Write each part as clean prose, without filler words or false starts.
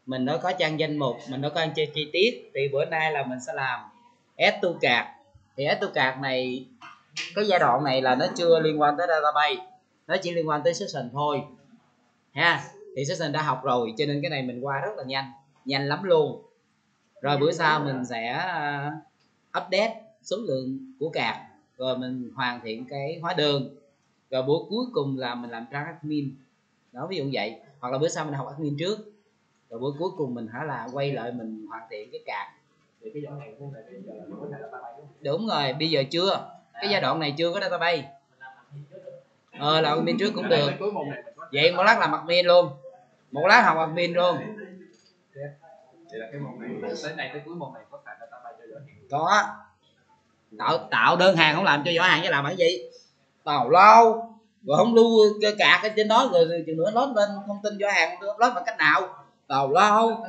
mình nó có trang danh mục, mình nó có trang chi tiết. Thì bữa nay là mình sẽ làm add to cart. Thì add to cart này, cái giai đoạn này là nó chưa liên quan tới database, nó chỉ liên quan tới session thôi ha. Thì session đã học rồi cho nên cái này mình qua rất là nhanh lắm luôn. Rồi bữa sau mình sẽ update số lượng của cart, rồi mình hoàn thiện cái hóa đơn, rồi bữa cuối cùng là mình làm trang admin đó, ví dụ vậy. Hoặc là bữa sau mình học admin trước, rồi bữa cuối cùng mình là quay lại mình hoàn thiện cái cart. Đúng rồi, bây giờ chưa, cái giai đoạn này chưa có database. Làm admin trước cũng được. Vậy một lát làm admin luôn, một lát học admin luôn. Vậy là cái môn này tới nay tới cuối môn này có phải database cho giỏ hàng? Có. Tạo đơn hàng không làm cho giỏ hàng chứ làm cái gì? Tào lao rồi không lưu cạc ở trên đó, rồi chừng nữa load lên thông tin giỏ hàng, load bằng cách nào? Tào lao.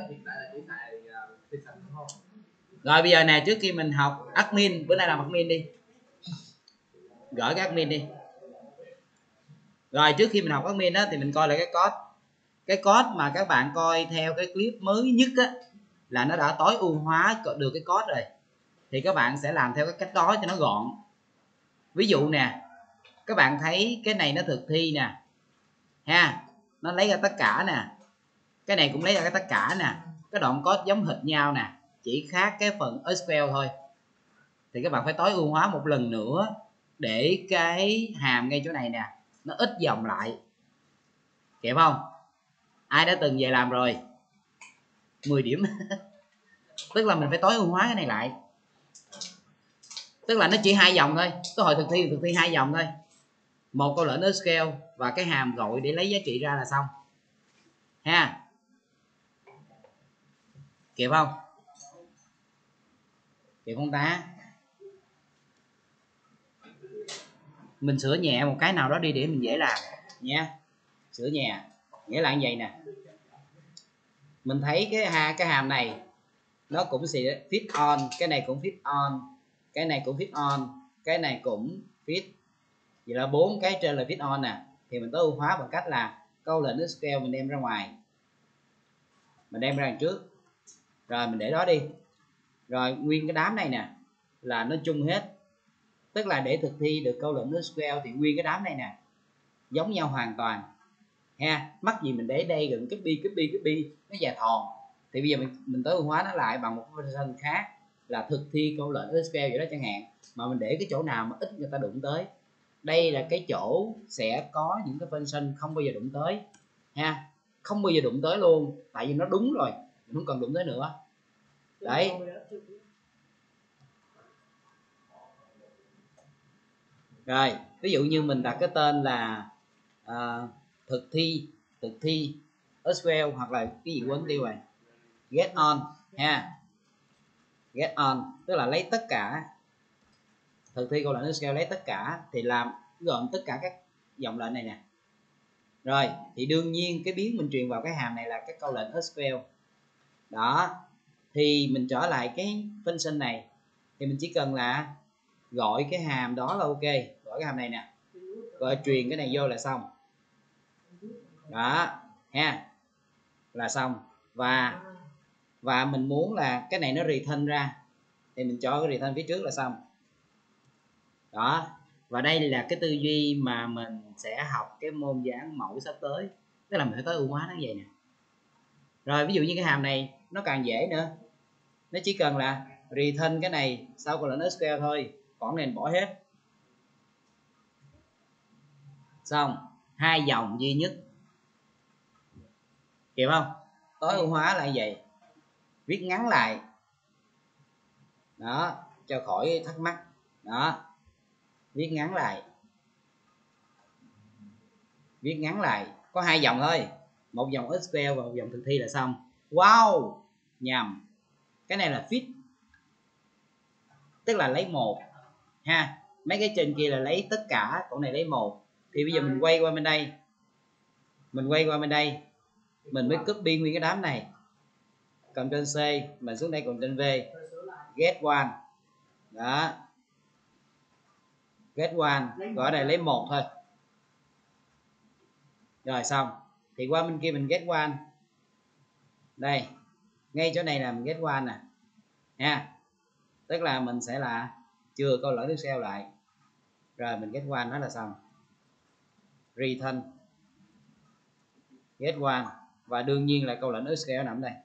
Rồi bây giờ nè, trước khi mình học admin, bữa nay làm admin đi, gửi cái admin đi. Rồi trước khi mình học admin á thì mình coi lại cái code mà các bạn coi theo cái clip mới nhất á, là nó đã tối ưu hóa được cái code rồi. Thì các bạn sẽ làm theo cái cách đó cho nó gọn. Ví dụ nè, các bạn thấy cái này nó thực thi nè ha, nó lấy ra tất cả nè, cái này cũng lấy ra cái tất cả nè, cái đoạn code giống hệt nhau nè, chỉ khác cái phần SQL thôi. Thì các bạn phải tối ưu hóa một lần nữa để cái hàm ngay chỗ này nè nó ít dòng lại, kịp không? Ai đã từng về làm rồi? 10 điểm. Tức là mình phải tối ưu hóa cái này lại, tức là nó chỉ 2 dòng thôi, cái hồi thực thi 2 dòng thôi, một câu lệnh SQL và cái hàm gọi để lấy giá trị ra là xong ha. Kịp không? Kịp không ta? Mình sửa nhẹ một cái nào đó đi để mình dễ làm nha. Sửa nhẹ nghĩa là như vậy nè, mình thấy cái hàm này nó cũng sẽ fit on, cái này cũng fit on, cái này cũng fit on, cái này cũng fit. Vậy là 4 cái trên là fit on nè. Thì mình tối ưu hóa bằng cách là câu lệnh SQL mình đem ra ngoài, mình đem ra đằng trước, rồi mình để đó đi. Rồi nguyên cái đám này nè là nó chung hết, tức là để thực thi được câu lệnh SQL thì nguyên cái đám này nè giống nhau hoàn toàn ha. Mắc gì mình để đây gần copy nó dài thòn. Thì bây giờ mình tối ưu hóa nó lại bằng một function khác là thực thi câu lệnh SQL vậy đó chẳng hạn, mà mình để cái chỗ nào mà ít người ta đụng tới. Đây là cái chỗ sẽ có những cái function không bao giờ đụng tới ha, không bao giờ đụng tới luôn, tại vì nó đúng rồi, mình không cần đụng tới nữa. Đấy. Rồi ví dụ như mình đặt cái tên là thực thi SQL, hoặc là cái gì quên tiêu rồi, get on ha, get on tức là lấy tất cả, thực thi câu lệnh SQL lấy tất cả thì làm gồm tất cả các dòng lệnh này nè. Rồi thì đương nhiên cái biến mình truyền vào cái hàm này là cái câu lệnh SQL đó. Thì mình trở lại cái function này thì mình chỉ cần là gọi cái hàm đó là ok, gọi cái hàm này nè, rồi truyền cái này vô là xong đó ha, là xong. Và mình muốn là cái này nó return ra thì mình cho cái return phía trước là xong đó. Và đây là cái tư duy mà mình sẽ học cái môn dán mẫu sắp tới, tức là mình phải tối ưu hóa nó vậy nè. Rồi ví dụ như cái hàm này nó càng dễ nữa, nó chỉ cần là return cái này sau câu lệnh SQL thôi, còn này bỏ hết, xong 2 dòng duy nhất. Kịp không? Tối ưu hóa là như vậy, viết ngắn lại đó cho khỏi thắc mắc đó, viết ngắn lại có 2 dòng thôi, một dòng SQL và một dòng thực thi là xong. Wow, nhầm, cái này là fit, tức là lấy một ha, mấy cái trên kia là lấy tất cả, còn này lấy một. Thì bây giờ mình quay qua bên đây, mình mới copy nguyên cái đám này, Ctrl C, mình xuống đây Ctrl V, get one đó, get one, rồi ở đây lấy một thôi, rồi xong. Thì qua bên kia mình get one, đây ngay chỗ này là mình get one nè nha, tức là mình sẽ là chừa câu lỗi Excel lại rồi mình get one nó là xong, return get one, và đương nhiên là câu lệnh Excel nằm đây.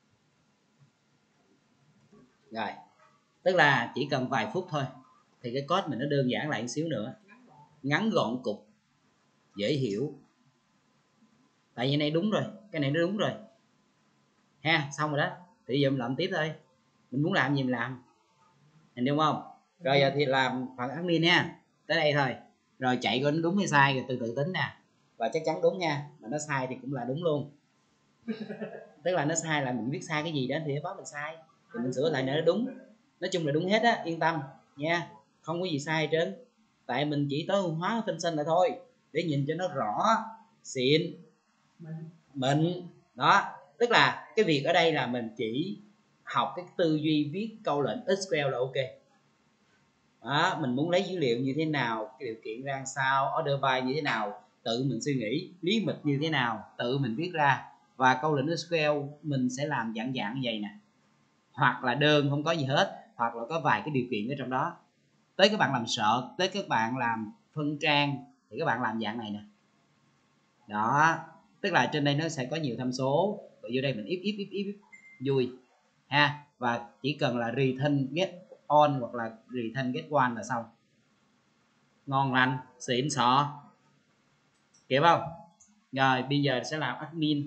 Rồi tức là chỉ cần vài phút thôi thì cái code mình nó đơn giản lại một xíu nữa, ngắn gọn cục, dễ hiểu. Tại vì này đúng rồi, cái này nó đúng rồi ha, xong rồi đó. Thì giờ mình làm tiếp thôi, mình muốn làm gì mình làm, hình đúng không? Rồi giờ thì làm phần admin nha, tới đây thôi. Rồi chạy coi nó đúng hay sai rồi từ từ tính nè, và chắc chắn đúng nha, mà nó sai thì cũng là đúng luôn. Tức là nó sai là mình biết sai cái gì đó thì báo mình sai thì mình sửa lại nữa nó đúng. Nói chung là đúng hết á, yên tâm nha, không có gì sai hết trơn. Tại mình chỉ tối ưu hóa phân sinh là thôi, để nhìn cho nó rõ xịn mình đó. Tức là cái việc ở đây là mình chỉ học cái tư duy viết câu lệnh SQL là ok đó. Mình muốn lấy dữ liệu như thế nào, cái điều kiện ra sao, order by như thế nào, tự mình suy nghĩ, lý mịch như thế nào, tự mình viết ra. Và câu lệnh SQL mình sẽ làm dạng như vậy nè, hoặc là đơn không có gì hết, hoặc là có vài cái điều kiện ở trong đó. Tới các bạn làm sợ, tới các bạn làm phân trang thì các bạn làm dạng này nè đó. Tức là trên đây nó sẽ có nhiều tham số, rồi vô đây mình if vui ha, và chỉ cần là return get on hoặc là return get one là xong, ngon lành xịn sò, kịp không? Rồi bây giờ sẽ làm admin.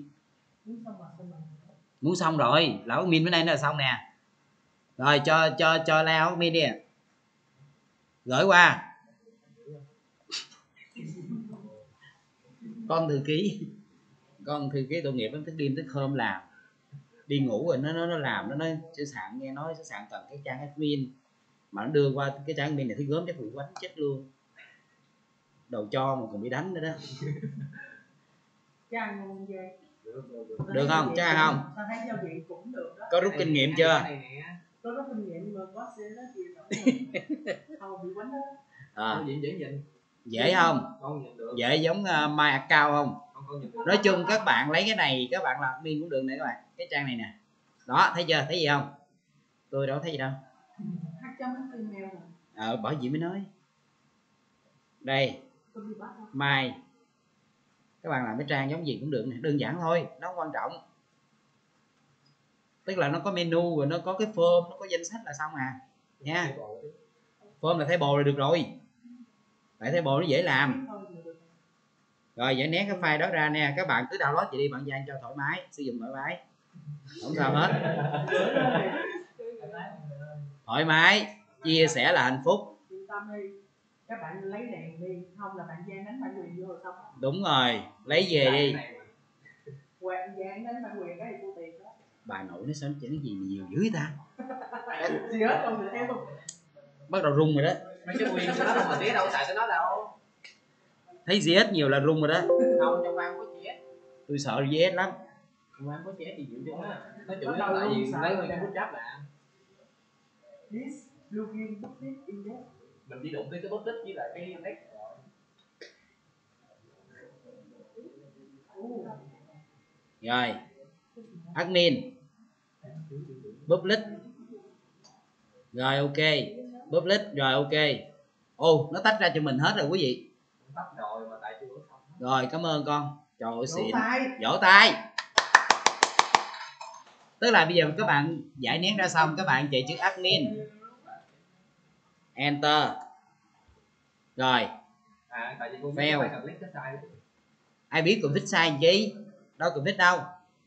Muốn xong rồi, lão admin bên đây nó là xong nè. Rồi cho lao admin đi, gửi qua con thư ký tội nghiệp nó thức đêm thức hôm làm, đi ngủ rồi nó làm, nó nói sẽ sạn, nghe nói sẽ sạn cần cái trang admin, mà nó đưa qua cái trang admin này thấy gớm chắc bị quánh chết luôn, đầu cho mà còn bị đánh nữa đó. Được không? Chắc không? Có rút kinh nghiệm chưa? Có rút kinh nghiệm mà có sẽ nói gì không bị quánh đó. Dễ không? Dễ giống My Account không? Nói chung các bạn lấy cái này các bạn làm admin cũng được này các bạn, cái trang này nè đó, thấy chưa? Thấy gì không? Tôi đâu thấy gì đâu. Bởi vì mới nói đây My, các bạn làm cái trang giống gì cũng được này, đơn giản thôi, nó không quan trọng. Tức là nó có menu rồi nó có cái form, nó có danh sách là xong à nha. Form là table là được rồi, tại table nó dễ làm. Rồi vậy né cái file đó ra nè, các bạn cứ download vậy đi, bạn dán cho thoải mái, sử dụng thoải mái, không sao hết. Thoải mái, chia sẻ là hạnh phúc. Các bạn lấy đèn đi, không là bạn Giang đánh bản quyền vô rồi xong. Đúng rồi, lấy về đi. Giang đánh bản quyền cái thì thu tiền đó. Bà nội nó sao chữ gì nhiều dữ ta. Gì hết không được theo. Bắt đầu rung rồi đó. Mấy cái quyền của nó đâu mà tía đâu xài tới nó đâu. Thấy GS nhiều là rung rồi đó. Không, trong ban có GS. Tôi sợ GS lắm. Trong ban có GS thì chịu chứ á. Nó chủ yếu là tại vì lấy nguyên cái bootstrap là This plugin public index. mình chỉ đụng tới cái public với lại cái index rồi. Rồi admin public rồi ok, public rồi ok. Nó tách ra cho mình hết rồi quý vị. Tách rồi mà tại chưa xong. Rồi cảm ơn con, trời ơi xịn, vỗ tay. Tức là bây giờ các bạn giải nén ra xong, các bạn chạy chữ admin, enter rồi fail. Ai biết config sai gì đâu, config đâu,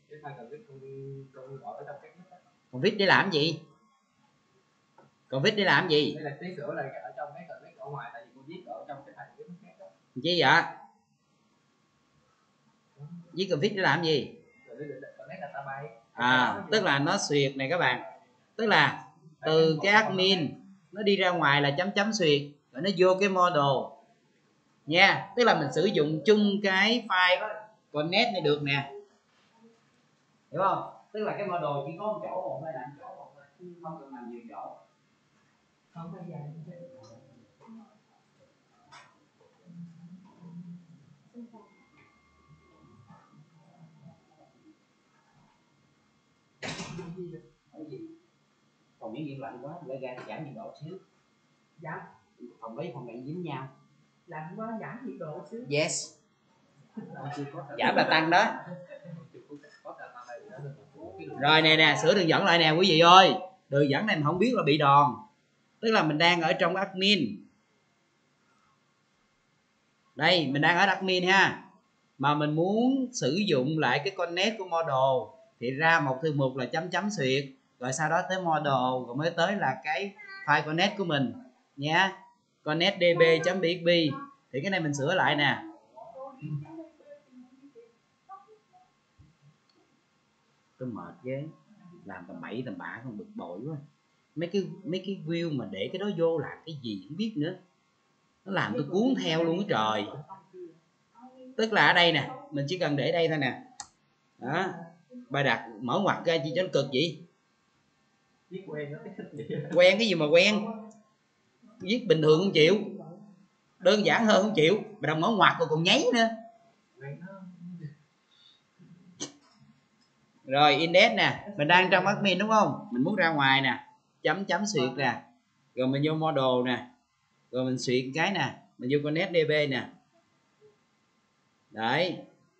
config để làm gì, config để làm gì? Đây là tí sửa là ở trong cái config ở ngoài, tại vì cô viết ở trong cái thành cái khác đó. Chi vậy? Viết config để làm gì? Tức là nó xuyệt này các bạn, tức là từ cái admin nó đi ra ngoài là chấm chấm xuyệt, rồi nó vô cái model nha. Tức là mình sử dụng chung cái file connect này được nè, hiểu không? Tức là cái model chỉ có một chỗ một hay là một chỗ một, không cần làm nhiều chỗ. Không phải vậy. gì được? Cái gì? Phòng nhiệt lạnh quá, lấy ra giảm nhiệt độ xíu. Giảm. Phòng lấy phòng này dính nhau. Lạnh quá giảm nhiệt độ xíu. Yes. Giảm là tăng đó. Rồi nè, sửa đường dẫn lại nè quý vị ơi. Đường dẫn này mình không biết là bị đòn. Tức là mình đang ở trong admin. Đây, mình đang ở admin ha. Mà mình muốn sử dụng lại cái connect của model thì ra một thư mục là chấm chấm xuyệt, rồi sau đó tới model, rồi mới tới là cái file connect của mình nhé. Connect db.php thì cái này mình sửa lại nè. Tôi mệt ghê, làm tầm bậy tầm bạ không, bực bội quá. Mấy cái view mà để cái đó vô làm cái gì không biết nữa, nó làm tôi cuốn theo luôn á trời. Tức là ở đây nè, mình chỉ cần để đây thôi nè đó, bài đặt mở ngoặc ra chi cho nó cực vậy. Quen cái gì mà quen, viết bình thường không chịu, đơn giản hơn không chịu, mà đồng mở ngoặc rồi còn nháy nữa. Rồi index nè, mình đang trong admin đúng không, mình muốn ra ngoài nè, chấm chấm xuyệt nè, rồi mình vô model nè, rồi mình xuyệt cái nè, mình vô connect db nè, đấy,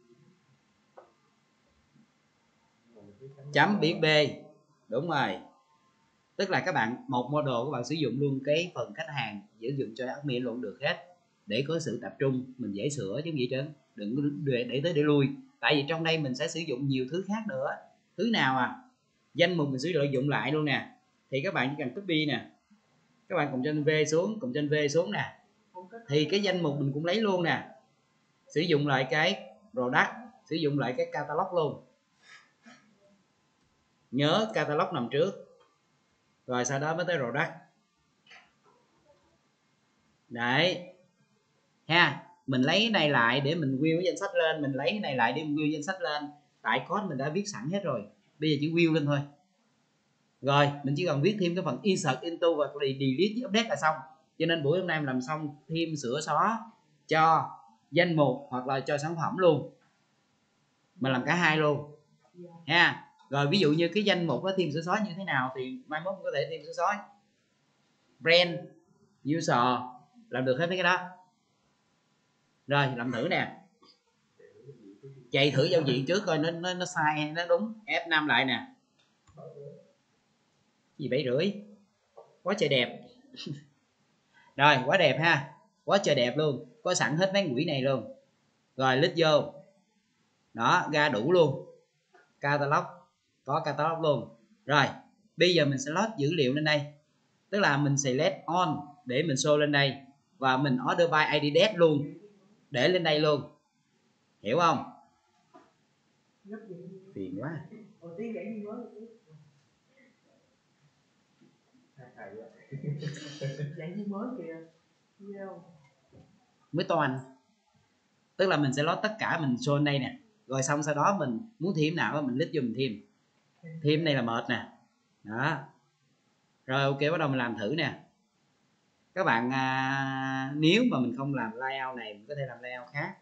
chấm php, đúng rồi. Tức là các bạn một model các bạn sử dụng luôn cái phần khách hàng, sử dụng cho admin luôn được hết, để có sự tập trung, mình dễ sửa chứ gì trơn, đừng để tới để lui. Tại vì trong đây mình sẽ sử dụng nhiều thứ khác nữa. Thứ nào danh mục mình sử dụng lại luôn nè, thì các bạn chỉ cần copy nè, các bạn cộng trên V xuống, cộng trên V xuống nè, thì cái danh mục mình cũng lấy luôn nè, sử dụng lại cái product, sử dụng lại cái catalog luôn. Nhớ catalog nằm trước, rồi sau đó mới tới product. Đấy ha, mình lấy cái này lại để mình view cái danh sách lên, mình lấy cái này lại để mình view danh sách lên, tại code mình đã viết sẵn hết rồi, bây giờ chỉ view lên thôi. Rồi mình chỉ cần viết thêm cái phần insert into và delete với update là xong. Cho nên buổi hôm nay mình làm xong thêm sửa xóa cho danh mục hoặc là cho sản phẩm luôn, mình làm cả hai luôn ha. Rồi ví dụ như cái danh mục nó thêm sửa xóa như thế nào thì mai mốt có thể thêm sửa xóa. Brand, user, làm được hết mấy cái đó. Rồi làm thử nè, chạy thử giao diện trước coi nó sai hay nó đúng. F5 lại nè, gì 7,5, quá trời đẹp. Rồi quá đẹp ha, quá trời đẹp luôn, có sẵn hết mấy quỹ này luôn. Rồi lít vô đó, ra đủ luôn, catalog, có catalog luôn. Rồi bây giờ mình sẽ load dữ liệu lên đây, tức là mình select on để mình show lên đây, và mình order by id date luôn, để lên đây luôn, hiểu không? Phiền quá. Mới toàn, tức là mình sẽ load tất cả mình show lên đây nè, rồi xong sau đó mình muốn thêm nào đó mình list vô mình thêm này là mệt nè đó. Rồi ok, bắt đầu mình làm thử nè các bạn. Nếu mà mình không làm layout này mình có thể làm layout khác.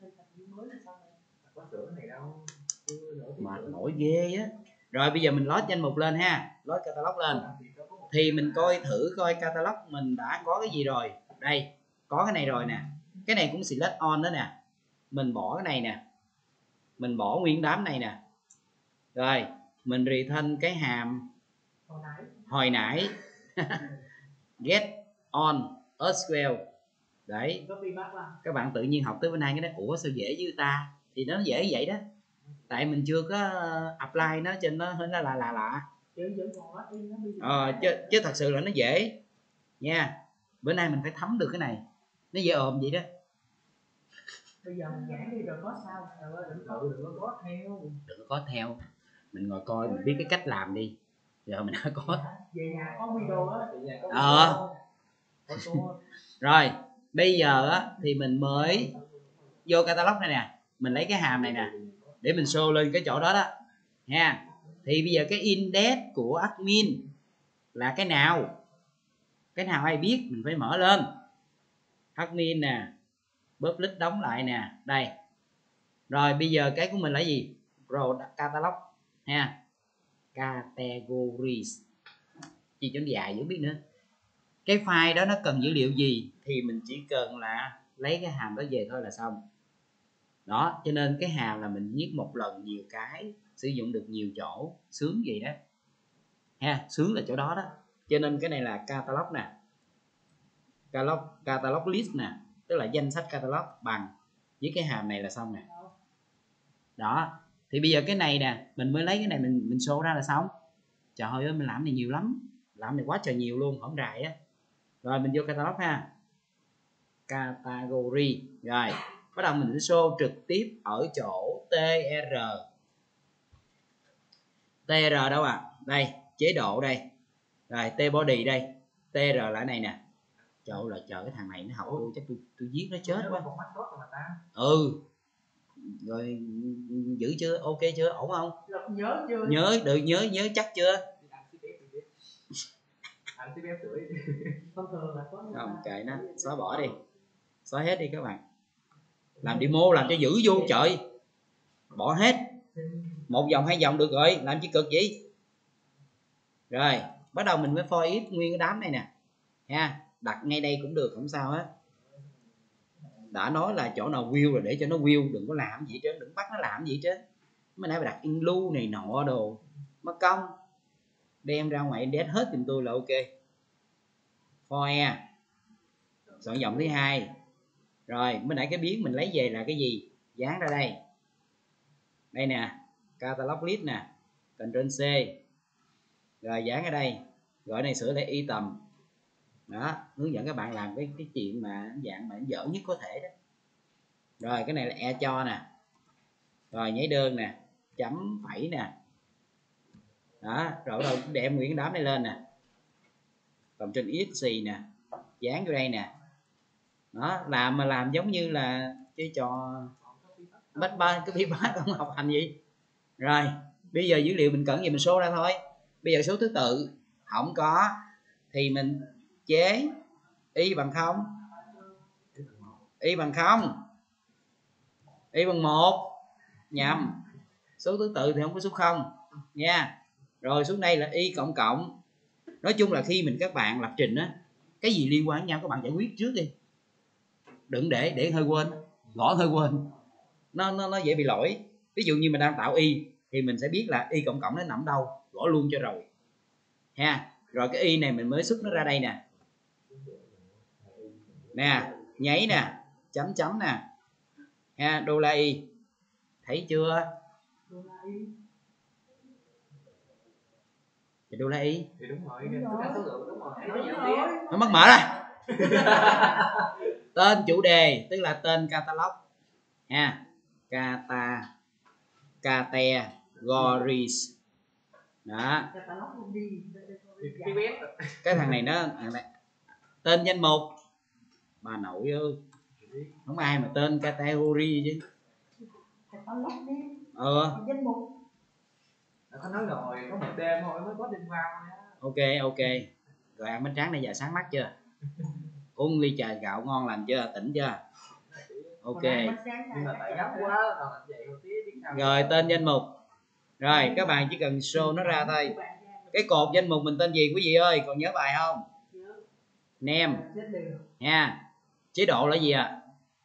Mệt mỏi ghê á. Rồi bây giờ mình load danh mục lên ha, load catalog lên, thì mình coi thử coi catalog mình đã có cái gì rồi. Đây có cái này rồi nè, cái này cũng select on đó nè, mình bỏ cái này nè, mình bỏ nguyên đám này nè, rồi mình return cái hàm hồi nãy get on SQL. Đấy, các bạn tự nhiên học tới bên này cái đó, ủa sao dễ như ta, thì nó dễ vậy đó, tại mình chưa có apply nó trên nó hơi nó lạ. Chứ thật sự là nó dễ nha. Bữa nay mình phải thấm được cái này, nó dễ ồm vậy đó. Bây giờ mình giảng đi rồi có sao, đừng có theo, mình ngồi coi mình biết cái cách làm đi, giờ mình đã có về nhà có video á. Rồi bây giờ thì mình mới vô catalog này nè, mình lấy cái hàm này nè để mình show lên cái chỗ đó đó nha. Thì bây giờ cái index của admin là cái nào ai biết, mình phải mở lên admin nè, public đóng lại nè, đây. Rồi bây giờ cái của mình là gì, pro catalog ha, categories, gì chấm dài không biết nữa. Cái file đó nó cần dữ liệu gì thì mình chỉ cần là lấy cái hàm đó về thôi là xong. Đó, cho nên cái hàm là mình viết một lần nhiều cái, sử dụng được nhiều chỗ, sướng gì đó ha, sướng là chỗ đó đó. Cho nên cái này là catalog nè, catalog list nè, tức là danh sách catalog bằng với cái hàm này là xong nè. Đó, thì bây giờ cái này nè, mình mới lấy cái này mình show ra là xong. Trời ơi, mình làm này nhiều lắm, làm này quá trời nhiều luôn, không rài á. Rồi mình vô catalog ha, category, rồi bắt đầu mình sẽ show trực tiếp ở chỗ tr. Tr đâu à, đây chế độ đây, rồi t body đây, tr là này nè. Trời ơi, là chờ cái thằng này nó học tôi chắc tôi giết nó chết quá. Ừ, rồi giữ chưa, ok chưa, ổn không? Nhớ chưa? Nhớ được, nhớ chắc chưa? Không, kệ nó, xóa bỏ đi, xóa hết đi các bạn. Làm demo làm cho dữ vô trời, bỏ hết, một dòng hai dòng được rồi, làm chi cực gì. Rồi bắt đầu mình mới for if nguyên cái đám này nè ha, đặt ngay đây cũng được, không sao hết. Đã nói là chỗ nào view rồi để cho nó view, đừng có làm gì chứ, đừng bắt nó làm gì chứ. Mới nãy đặt in lưu này nọ đồ mất công, đem ra ngoài index hết giùm tôi là ok. For e soạn dòng thứ hai. Rồi mới nãy cái biến mình lấy về là cái gì, dán ra đây, đây nè, catalog list nè, Ctrl C, rồi dán ở đây, gọi này sửa lại y tầm. Đó, hướng dẫn các bạn làm cái chuyện mà dạng mà dở nhất có thể đó. Rồi cái này là e cho nè, rồi nháy đơn nè, chấm phẩy nè. Đó, rồi bắt đầu đem nguyên đám này lên nè, còn trên xc nè, dán vô đây nè. Đó, làm mà làm giống như là chơi trò bách ba cái bí bát không học hành gì. Rồi bây giờ dữ liệu mình cần gì mình số ra thôi. Bây giờ số thứ tự không có thì mình chế y bằng 0, y bằng 0, y bằng 1, nhầm, số thứ tự thì không có số 0 nha. Rồi xuống đây là y cộng cộng. Nói chung là khi các bạn lập trình á, cái gì liên quan với nhau các bạn giải quyết trước đi, đừng để hơi quên, gõ hơi quên, nó dễ bị lỗi. Ví dụ như mình đang tạo y thì mình sẽ biết là y cộng cộng nó nằm đâu, gõ luôn cho rồi ha. Rồi cái y này mình mới xuất nó ra đây nè, nè, nháy nè, chấm chấm nè ha, đô la y, thấy chưa? Thì đô la y thì đúng rồi, số lượng đúng rồi, nó mất mở rồi. Tên chủ đề tức là tên catalog ha, categories. Đó, cái thằng này nó tên danh mục, bà nội ơi, không ai mà tên category chứ. Danh mục nó nói rồi, có một đêm thôi mới có đêm qua thôi. Ok rồi, ăn bánh tráng này giờ sáng mắt chưa, uống ly trà gạo ngon lành chưa, tỉnh chưa? Ok rồi, tên danh mục. Rồi các bạn chỉ cần show nó ra thôi. Cái cột danh mục mình tên gì quý vị ơi, còn nhớ bài không? Name nha. Chế độ là gì à?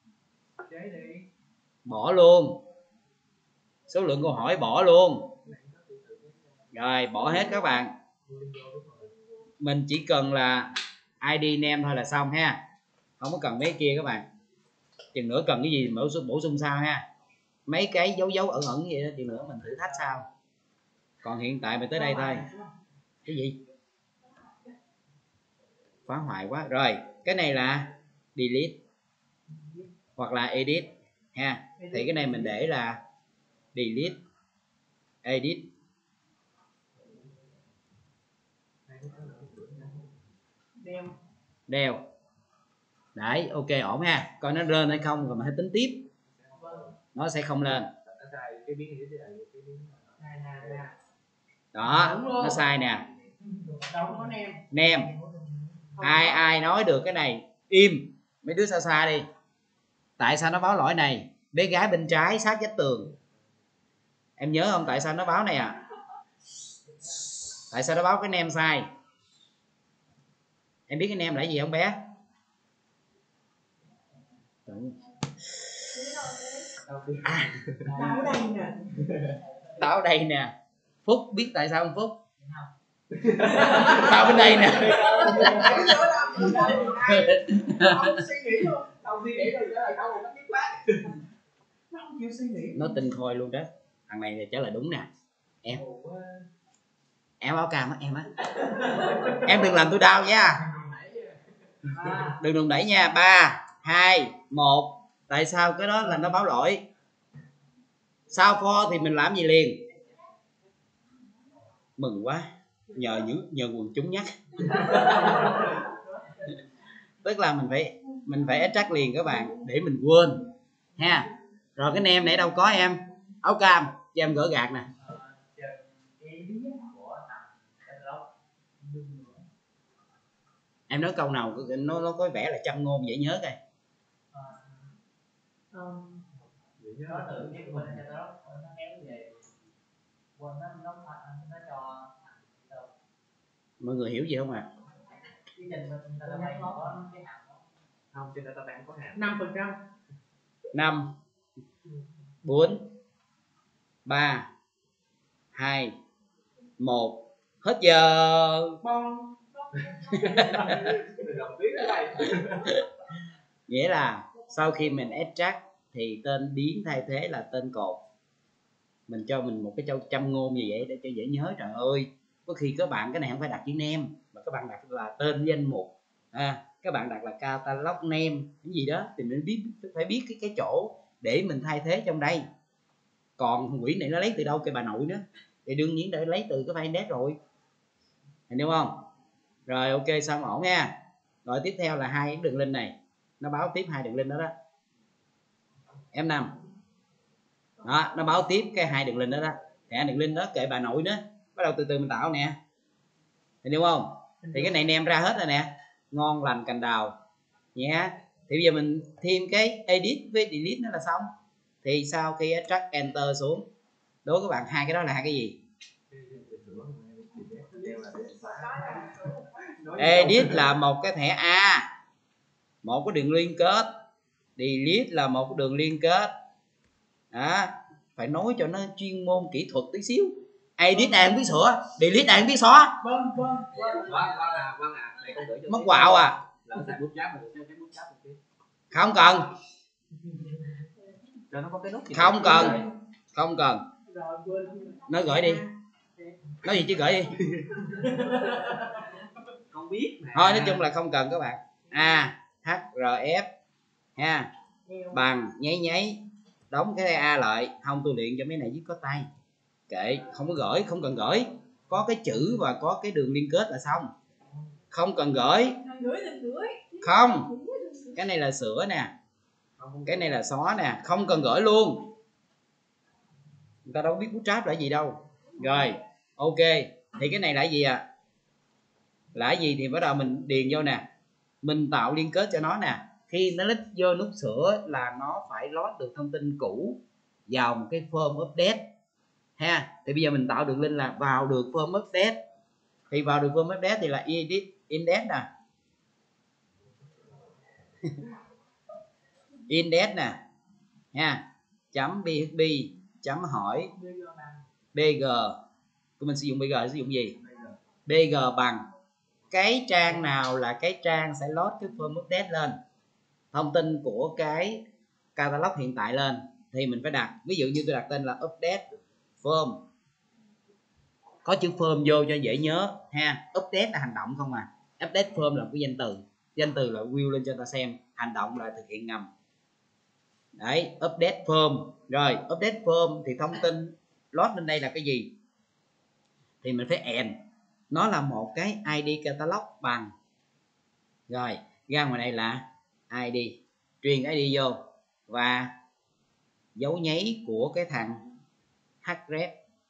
Bỏ luôn. Số lượng câu hỏi bỏ luôn. Rồi bỏ hết các bạn. Mình chỉ cần là ID name thôi là xong ha, không có cần mấy kia các bạn. Chừng nữa cần cái gì bổ sung sao ha, mấy cái dấu ẩn vậy đó, chừng nữa mình thử thách sao. Còn hiện tại mình tới đây thôi. Cái gì phá hoại quá. Rồi cái này là delete hoặc là edit ha, thì cái này mình để là delete, edit. Đeo đấy, ok ổn ha, coi nó lên hay không rồi mình hãy tính tiếp. Nó sẽ không lên đó, nó sai nè. Nem ai nói được cái này im, mấy đứa xa xa đi. Tại sao nó báo lỗi này? Bé gái bên trái sát vách tường, em nhớ không? Tại sao nó báo này à? Tại sao nó báo cái name sai? Em biết cái name là gì không bé? Tao ở đây nè. Tao ở đây nè. Phúc biết tại sao không Phúc? Tao bên đây nè. Không suy nghĩ luôn. Không suy nghĩ luôn, trả lời câu nó biết quá. Nó không chịu suy nghĩ. Nó tinh khôi luôn đó. Thằng này thì trả lời đúng nè. Em áo cam á em á. Em đừng làm tôi đau nha. Đừng đùn đẩy nha. 3, 2, 1. Tại sao cái đó là nó báo lỗi? Sau for thì mình làm gì liền? Mừng quá. Nhờ quần chúng nhắc. Tức là mình phải extract liền các bạn để mình quên ha. Rồi cái name này đâu có em? Áo cam cho em gỡ gạt nè. Em nói câu nào nó có vẻ là châm ngôn dễ nhớ coi. Mọi người hiểu gì không ạ? Không, trên data bank có hàm 5%. 5, 4, 3, 2, 1. Hết giờ. Nghĩa là sau khi mình extract thì tên biến thay thế là tên cột. Mình cho mình một cái châu châm ngôn gì vậy để cho dễ nhớ. Trời ơi, có khi các bạn cái này không phải đặt chữ name mà các bạn đặt là tên danh mục, các bạn đặt là catalog name cái gì đó thì mình phải biết cái chỗ để mình thay thế trong đây. Còn quỷ này nó lấy từ đâu cái bà nội nữa thì đương nhiên để lấy từ cái file index rồi, hình đúng không? Rồi ok, xong ổn nha. Rồi tiếp theo là hai cái đường link này, nó báo tiếp hai đường link đó đó. F5 đó, nó báo tiếp cái hai đường link đó đó. Thì hai đường link đó kệ bà nội nữa, bắt đầu từ từ mình tạo nè, thì đúng không? Thì cái này nêm ra hết rồi nè, ngon lành cành đào nhé. Thì bây giờ mình thêm cái edit với delete nó là xong. Thì sau khi extract enter xuống, đố các bạn hai cái đó là hai cái gì? Edit là một cái thẻ A, một cái đường liên kết. Delete là một cái đường liên kết đó. Phải nói cho nó chuyên môn kỹ thuật tí xíu. Edit ai không biết sửa, delete ai không biết xóa. Mất quạo à. Không cần, không cần. Nói gửi đi, nói gì chứ gửi đi. Không biết mà. Thôi nói chung là không cần các bạn. hrf ha, bằng nháy đóng cái A lại. Không, tôi luyện cho mấy này viết có tay, kệ, không có gửi, không cần gửi, có cái chữ và có cái đường liên kết là xong, không cần gửi. Không, cái này là sửa nè, cái này là xóa nè, không cần gửi luôn. Người ta đâu biết bootstrap là gì đâu. Rồi ok, thì cái này là gì à? Là gì thì bắt đầu mình điền vô nè, mình tạo liên kết cho nó nè. Khi nó click vô nút sửa là nó phải load được thông tin cũ vào một cái form update ha. Thì bây giờ mình tạo được link là vào được form update. Thì vào được form update thì là edit index nè index nè ha, chấm php chấm hỏi bg của mình sử dụng. Bg sử dụng gì? Bg bằng cái trang nào là cái trang sẽ load cái form update lên, thông tin của cái catalog hiện tại lên thì mình phải đặt. Ví dụ như tôi đặt tên là update form, có chữ form vô cho dễ nhớ ha. Update là hành động không à, update form là một cái danh từ là view lên cho ta xem, hành động là thực hiện ngầm đấy. Update form, rồi update form thì thông tin load lên đây là cái gì thì mình phải add, nó là một cái ID catalog bằng, rồi ra ngoài đây là ID, truyền ID vô và dấu nháy của cái thằng href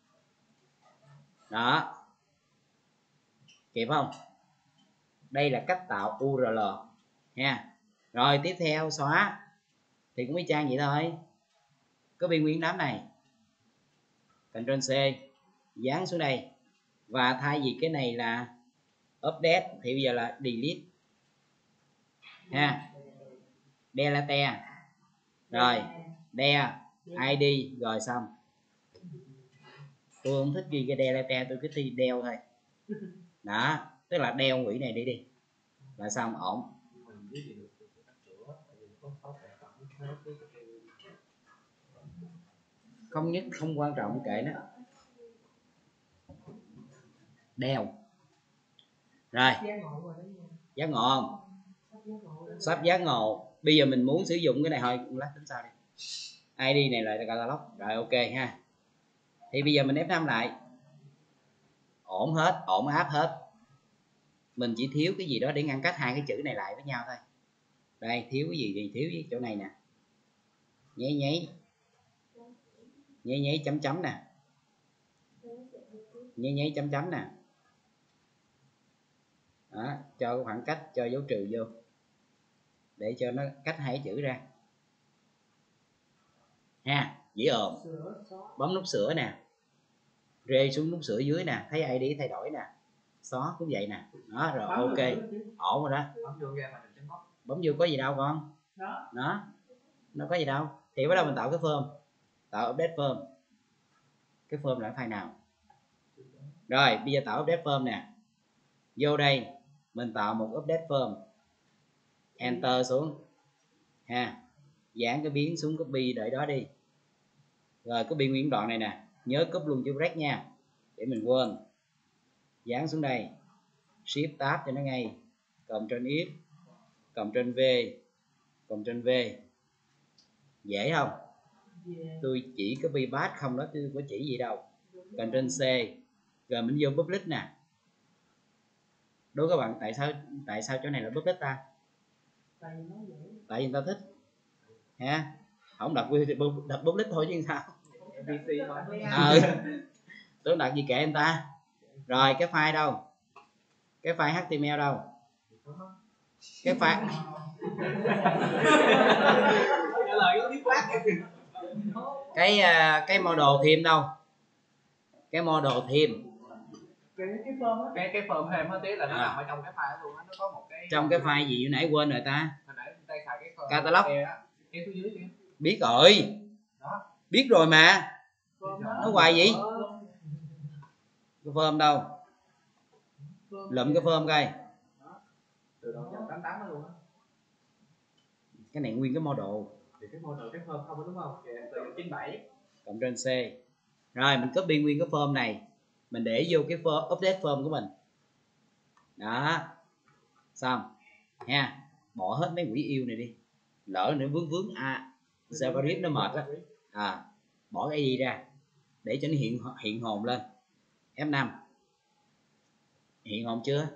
đó, kịp không? Đây là cách tạo URL nha. Rồi tiếp theo xóa thì cũng y chang vậy thôi, copy nguyên đám này, Ctrl C dán xuống đây, Và thay vì cái này là update thì bây giờ là delete ha, delete rồi de id rồi xong. Tôi không thích ghi cái delete, tôi cứ thi đeo thôi. Đó, tức là đeo quỷ này đi là xong, ổn. Không nhất không quan trọng, kệ nó. Đeo rồi, giác ngộ không? Sắp giác ngộ. Bây giờ mình muốn sử dụng cái này thôi, lát tính sau đi. ID này là catalog rồi, ok ha. Thì bây giờ mình F5 lại, ổn hết, ổn áp hết. Mình chỉ thiếu cái gì đó để ngăn cách hai cái chữ này lại với nhau thôi. Đây, thiếu cái gì thì thiếu cái chỗ này nè, nháy chấm chấm nè, nháy chấm chấm nè. Đó, cho khoảng cách, cho dấu trừ vô để cho nó cách hai chữ ra ha. Dĩ ồm, bấm nút sửa nè, rê xuống nút sửa dưới nè, thấy ID thay đổi nè, xóa cũng vậy nè. Đó rồi, ok, ổn rồi đó. Bấm vô có gì đâu con, đó nó có gì đâu. Thì bắt đầu mình tạo cái form, tạo update form. Cái form là file nào? Rồi bây giờ tạo update form nè, vô đây mình tạo một update form, enter xuống ha, dán cái biến xuống, copy đợi đó đi. Rồi copy nguyên đoạn này nè, nhớ copy luôn chữ break nha, để mình quên. Dán xuống đây, shift tab cho nó ngay, Ctrl X, Ctrl V, Ctrl V. Dễ không? Tôi chỉ copy paste không đó, tôi có chỉ gì đâu. Ctrl C, rồi mình vô public nè. Đố các bạn tại sao chỗ này là public ta? Tại vì người ta thích ha, không đặt public thôi chứ sao. Tôi đặt gì kệ người ta. Rồi cái file đâu, cái file HTML đâu, cái file cái model theme đâu, cái model theme, cái form thêm hết tí là nó nằm ở trong cái file luôn á. Nó có một cái trong cái file gì nãy quên rồi ta, hồi nãy tay xài cái catalog cái phía dưới kia. Biết rồi đó. Biết rồi mà nó hoài gì. Cái form đâu, lụm cái form coi. Từ đầu 188 đó luôn á. Cái này nguyên cái model. Thì cái model cái form không đúng không? Từ 97. Ctrl C. Rồi mình copy nguyên cái form này, mình để vô cái form, update form của mình. Đó. Xong ha. Bỏ hết mấy quỷ yêu này đi. Lỡ nữa vướng JavaScript nó mệt á. Bỏ cái gì ra để cho nó hiện hồn lên. F5. Hiện hồn chưa?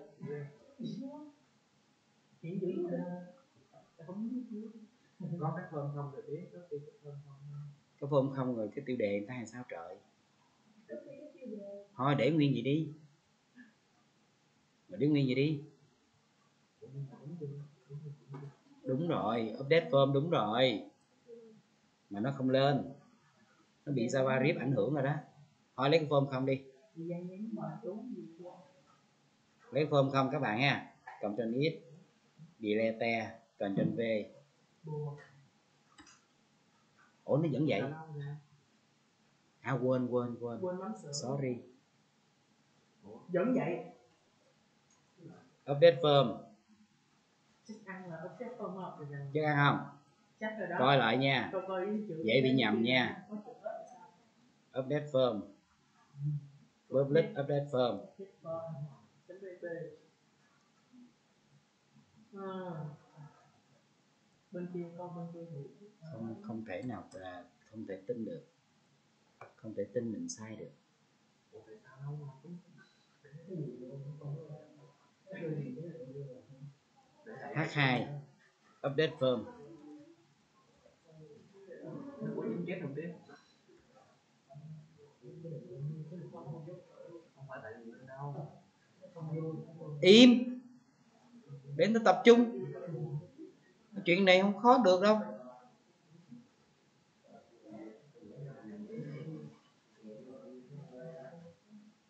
Có cái form không rồi biết, có cái form không. Cái form không rồi cái tiêu đề người ta làm sao trời. Thôi để nguyên vậy đi. Để nguyên vậy đi. Đúng rồi, update form đúng rồi. Mà nó không lên. Nó bị JavaScript ảnh hưởng rồi đó. Thôi lấy cái form không đi. Lấy form không các bạn ha. Ctrl X, delete, Ctrl V. Ủa nó vẫn vậy. Quên. Sorry. Vẫn vậy. Update form. Chắc ăn không? Coi lại nha. Dễ bị nhầm nha. Update form. Public update form. Không thể nào là không thể tin được. Không thể tin mình sai được. H2 update form. Im để nó tập trung. Chuyện này không khó được đâu.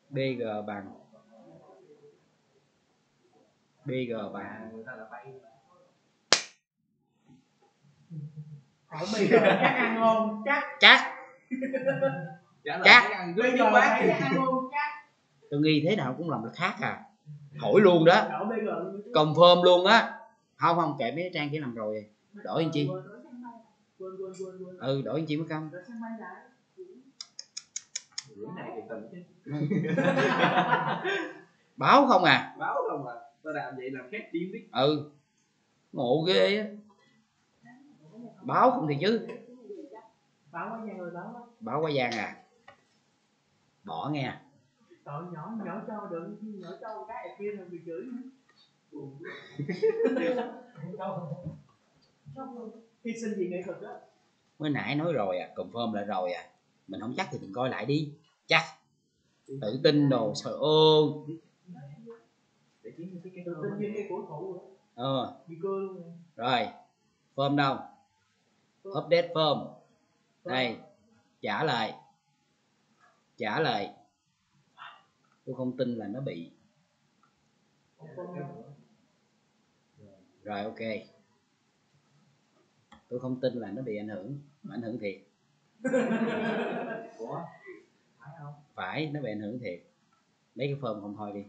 BG bằng người ta là bay. hỏi bây giờ chắc ăn ngon chắc chắc bây giờ phải ăn ngon chắc. tôi nghi thế nào cũng làm được khác à, hỏi luôn đó, Hỏi bây giờ confirm luôn á. Không kệ mấy trang kia làm rồi, đổi anh chi. Đổi anh chi mất công. Bữa này thì cần chứ. Báo không à, Tao làm vậy làm khác chim biết. ngộ ghê á, báo không thì chứ. Báo quá Giang rồi, báo Báo quá Giang à, bỏ nghe. tội nhỏ cho được, nhỏ cho cái kia là bị chửi nữa. Hy sinh vì nghệ thuật đó. Mới nãy nói rồi à, confirm lại rồi à, mình không chắc thì mình coi lại đi, chắc tự tin đồ sợ ô. Tự tin như cái cổ thụ bị cưa luôn rồi. Form đâu, update form đây, trả lời. Tôi không tin là nó bị. Rồi ok, tôi không tin là nó bị ảnh hưởng, mà ảnh hưởng thiệt. Ủa? Phải không? Phải, nó bị ảnh hưởng thiệt. Lấy cái form không thôi đi.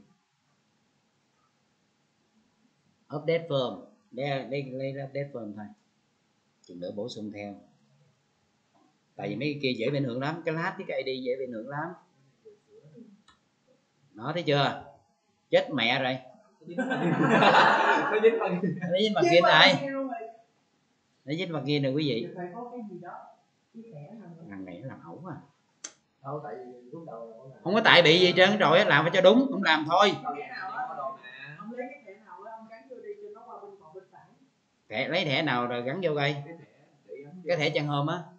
Update form, lấy update form thôi. Chừng nữa bổ sung theo. Tại vì mấy cái kia dễ bị ảnh hưởng lắm, cái lát với cái ID dễ bị ảnh hưởng lắm. Đó, thấy chưa? Chết mẹ rồi. Nó dính bằng kia này. Nó dính bằng kia nè quý vị. Thằng này nó làm ẩu à. Không có tại bị gì trơn rồi, làm phải cho đúng, không làm thôi. Lấy thẻ nào rồi gắn vô coi. Cái thẻ Trang Hôm á.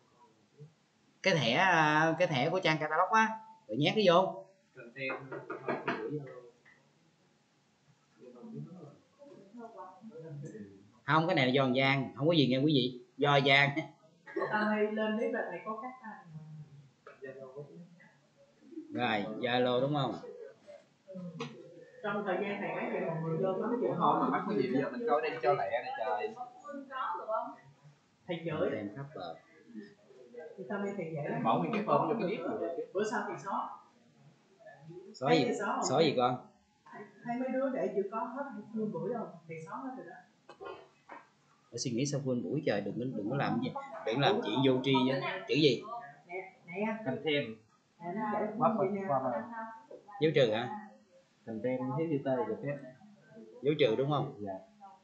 Cái thẻ của trang catalog á, rồi nhét cái vô. Không, cái này là do Giang, không có gì nghe quý vị, do Giang. Lên biết là thầy có cách rồi Zalo đúng không? Trong thời gian này mấy vậy mọi người vô lắm chuyện thôi mà mắc cái gì bây giờ mình coi đây cho lẹ này trời. Thầy chửi Tem khắp bờ. thì sao đây thầy dạy Bỏ nguyên cái phone cho cái biết rồi. bữa sau thì xóa. Xóa gì con? Hay mấy đứa để chữ có hết full buổi đâu, thì xóa hết rồi đó. Để suy nghĩ sao full buổi trời, đừng có làm gì, đừng làm chuyện vô tri chứ. Chữ gì? Nè. Content. Dấu trừ hả? Content thiếu chữ T được phép. Dấu trừ đúng không? Dạ.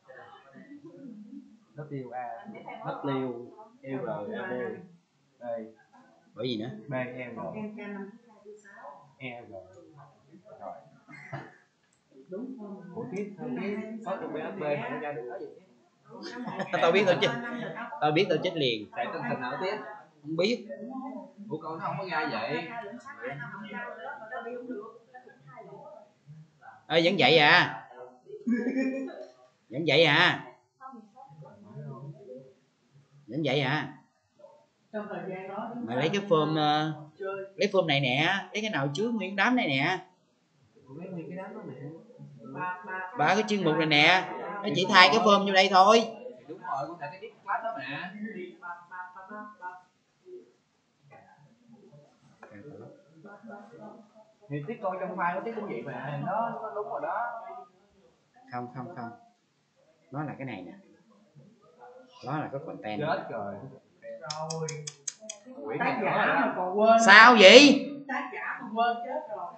WLD đây. Bởi gì nữa? BM rồi. rồi. Đúng không? Ủa tiếp có được BSB mà ra được đó gì. Tao biết tao chết liền. Tại tinh thần nào tiếp? Không biết. Ủa con không có ra vậy. Vẫn vậy à. Vẫn vậy à. Trong thời gian đó Mày lấy cái form lấy form này nè, lấy cái nào chứa nguyên đám này nè. Ba cái chuyên mục này nè, nó chỉ thay cái form vô đây thôi. Đúng rồi, con thấy cái class đó mà. Thì tiết coi trong file nó tiết cũng vậy mà, nó đúng rồi đó. Không. Nó là cái này nè. Đó là cái content. Chết rồi. Tác giả mà còn quên. Sao vậy? Tác giả mà quên chết rồi.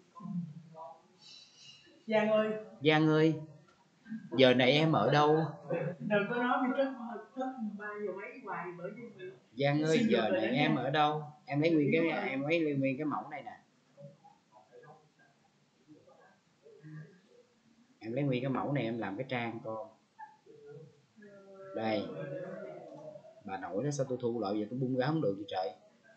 Giang ơi, giờ này em ở đâu? Đừng có nói với thức 3 giờ mấy hoài bởi vì Giang ơi, giờ này em ở đâu? Em lấy nguyên cái mẫu này nè. Em lấy nguyên cái mẫu này em làm cái trang con. Đây. Bà nội đó, sao tôi thu lại giờ tôi bung ra không được vậy trời.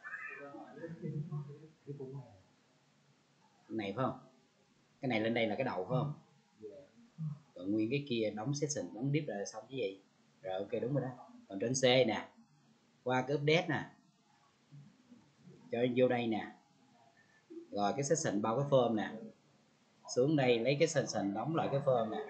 Cái này phải không? Cái này lên đây là cái đầu phải không? Còn nguyên cái kia đóng session, đóng div là xong cái gì? Rồi ok, đúng rồi đó. Còn trên C nè, qua cái update nè, cho vô đây nè, Rồi cái section bao cái form nè, xuống đây lấy cái section đóng lại cái form nè.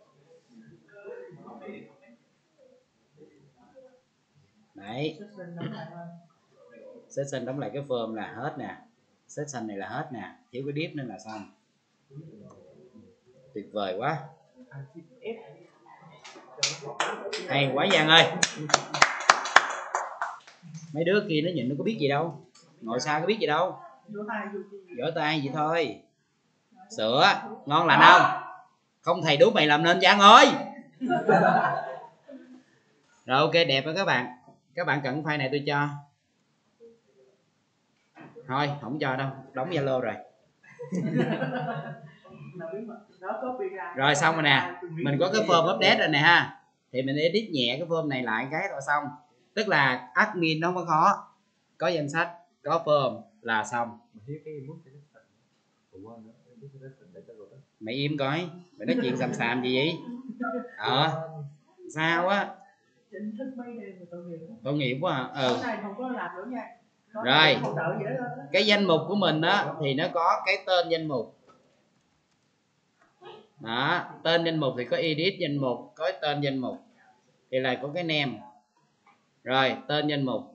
Đấy, section đóng lại cái form là hết nè, section này là hết nè, thiếu cái div nên là xong. Tuyệt vời quá, hay quá Giang ơi. Mấy đứa kia nó nhìn nó có biết gì đâu, ngồi xa có biết gì đâu, vỗ tay vậy thôi. Sữa ngon lành không? Không thầy đố mày làm nên Giang ơi. Rồi ok, đẹp rồi các bạn. Các bạn cần file này tôi cho. Thôi không cho đâu, đóng Zalo rồi. Rồi xong rồi nè, mình có cái form update rồi nè ha. Thì mình edit nhẹ cái form này lại cái rồi xong. Tức là admin nó không có khó, có danh sách, có form là xong. Mày im coi, mày nói chuyện xàm xàm gì vậy? Sao á? Tội nghiệp quá à. Rồi cái danh mục của mình á thì nó có cái tên danh mục đó, tên danh mục thì có edit danh mục, có tên danh mục thì là có cái name. Rồi tên danh mục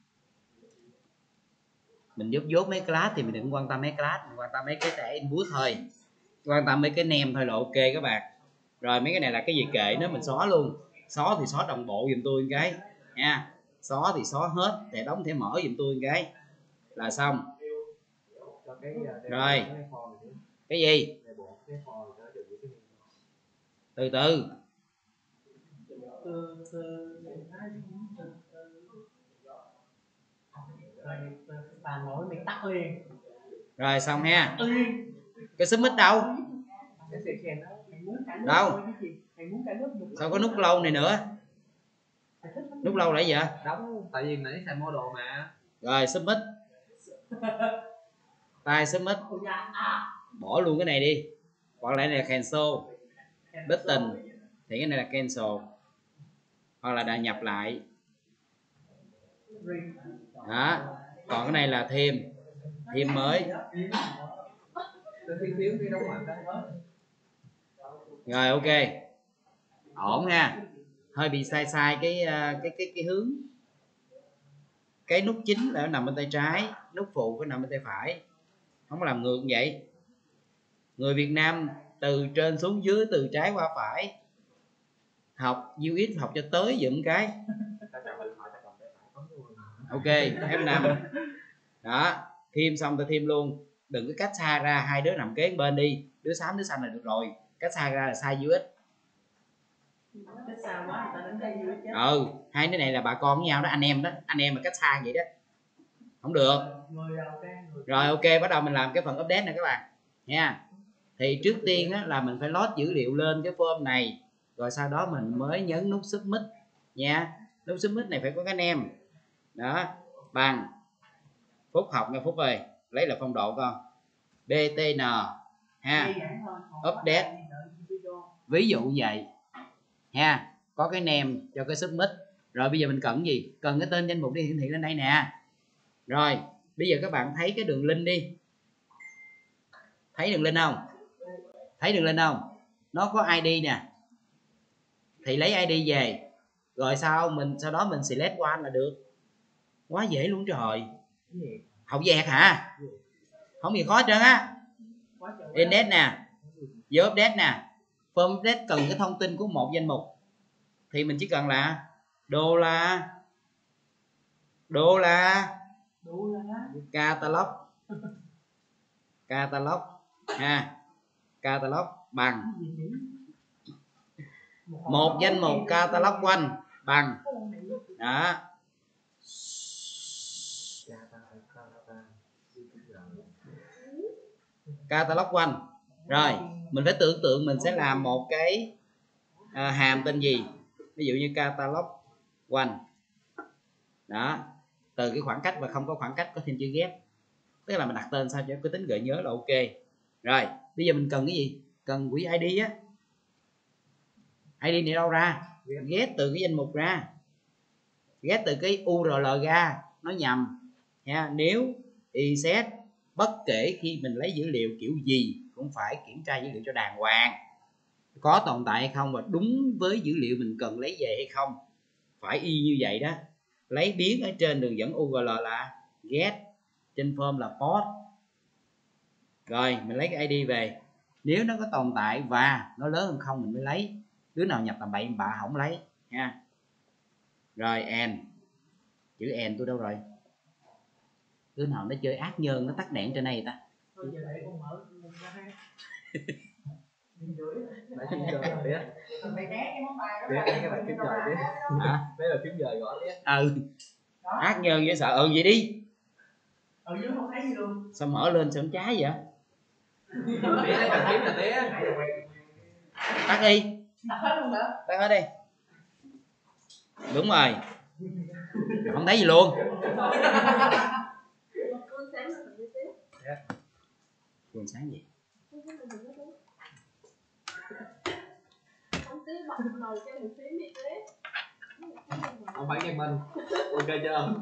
mình dốt mấy class thì mình đừng quan tâm mấy class, mình quan tâm mấy cái thẻ input thôi, quan tâm mấy cái name thôi là ok các bạn. Rồi mấy cái này là cái gì kệ nó mình xóa luôn, xóa thì xóa đồng bộ giùm tôi một cái nha, xóa thì xóa hết, thẻ đóng thẻ mở giùm tôi một cái là xong. Rồi cái gì từ từ rồi xong ha. Cái submit đâu đâu, sao có nút lâu này nữa, nút lâu lại vậy đóng tại vì nãy xài model mà. Rồi submit, tay submit, bỏ luôn cái này đi, hoặc lại này là cancel button thì cái này là cancel, hoặc là đã nhập lại đó. Còn cái này là thêm mới. Rồi ok, ổn ha. Hơi bị sai cái hướng, cái nút chính là nó nằm bên tay trái, nút phụ nó nằm bên tay phải, không có làm ngược như vậy. Người Việt Nam từ trên xuống dưới, từ trái qua phải, học UX học cho tới dựng cái ok F5 đó. Thêm xong ta thêm luôn, đừng có cách xa ra, hai đứa nằm kế bên đi, đứa xám đứa xanh là được rồi, cách xa ra là sai UX. Hai đứa này là bà con với nhau đó, anh em đó, anh em mà cách xa vậy đó không được. Rồi ok, bắt đầu mình làm cái phần update này các bạn nha. Thì trước tiên á, là mình phải load dữ liệu lên cái form này, rồi sau đó mình mới nhấn nút submit nha. Nút submit này phải có cái name đó, bằng Phúc học nha Phúc ơi, lấy là phong độ con btn ha, update ví dụ vậy ha, có cái name cho cái submit. Rồi bây giờ mình cần gì, cần cái tên danh mục đi hiển thị lên đây nè. Rồi bây giờ các bạn thấy cái đường link đi, thấy đường link không, thấy đường link không, nó có ID nè, thì lấy ID về, rồi sau đó mình select one là được, quá dễ luôn trời. Học dẹt hả, không gì khó hết trơn á. Index nè, vô update nè, form update cần cái thông tin của một danh mục thì mình chỉ cần là đô la catalog ha, catalog bằng một danh mục catalog quanh bằng đó, catalog quanh. Rồi mình phải tưởng tượng mình sẽ làm một cái hàm tên gì, ví dụ như catalog quanh đó, từ cái khoảng cách và không có khoảng cách có thêm chữ ghép, tức là mình đặt tên sao cho cái tính gợi nhớ là ok. Rồi bây giờ mình cần cái gì, cần quỹ ID á. ID này đâu ra, ghét từ cái danh mục ra, ghét từ cái URL ra, nó nhầm nha. Nếu y set bất kể khi mình lấy dữ liệu kiểu gì cũng phải kiểm tra dữ liệu cho đàng hoàng, có tồn tại hay không và đúng với dữ liệu mình cần lấy về hay không, phải y như vậy đó. Lấy biến ở trên đường dẫn URL là get, trên form là post. Rồi mình lấy cái ID về, nếu nó có tồn tại và nó lớn hơn không mình mới lấy, đứa nào nhập tầm bậy bạ không lấy nha. Rồi and, chữ and tôi đâu rồi, đứa nào nó chơi ác nhân nó tắt đèn trên này ta. Thôi giờ để con mở ra ha. Nãy phím giờ rồi tía. Mày né cái món bài đó. Tía cái bài phím giờ tía. Hả? Đấy là phím giờ gõ tía. Ác nhân dễ sợ. Vậy đi. Chứ không thấy gì luôn. Sao mở lên sao trái vậy? Tía lấy bàn phím là tía. Tắt đi. Tắt hết luôn hả? Tắt hết đi. Đúng rồi. Không thấy gì luôn. Gương sáng gì? Không phải game minh. Ok chưa?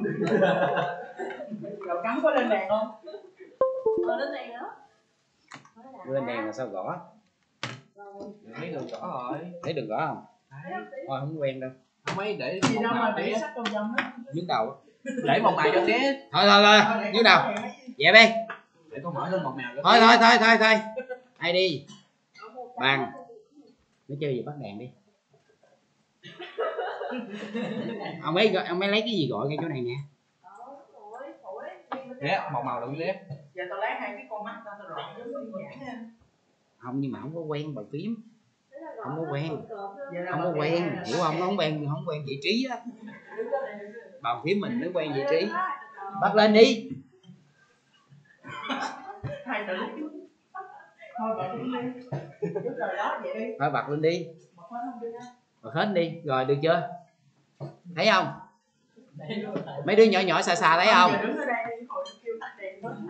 Rồi cắm có lên đèn không? Lên đèn nữa. Lên đèn là sao gõ? Thấy đường gõ rồi. Thấy được gõ không? Thôi không quen đâu. Không mấy để Gì một đâu mà màu để tía. sách trong dòng đó. Nhức đầu. Để một màu cho tía. Thôi nhức đầu. Dẹp đi. Để con mở lên một màu cho Thôi. Ai đi. Bằng. Nó chơi gì bắt đèn đi. Ông ấy lấy cái gì gọi ngay chỗ này nè. Tía, một màu luôn tía. Giờ tao lấy hai cái con mắt tao rọi giống như nhãn nha. Không, nhưng mà không có quen bàn phím. Không có quen. Giờ Không có quen, hiểu không? Nó không quen vị trí á. Bàn phím mình mới quen vị trí. Bắt lên đi. hai tự thôi bật lên đi. Trước rồi đó vậy đi. Thôi bật lên đi. Bật hết không đi ha. Bật hết đi. Rồi được chưa? Thấy không? Mấy đứa nhỏ xa thấy không? Giờ đứng ở đây đi, hồi kêu tắt đèn đó.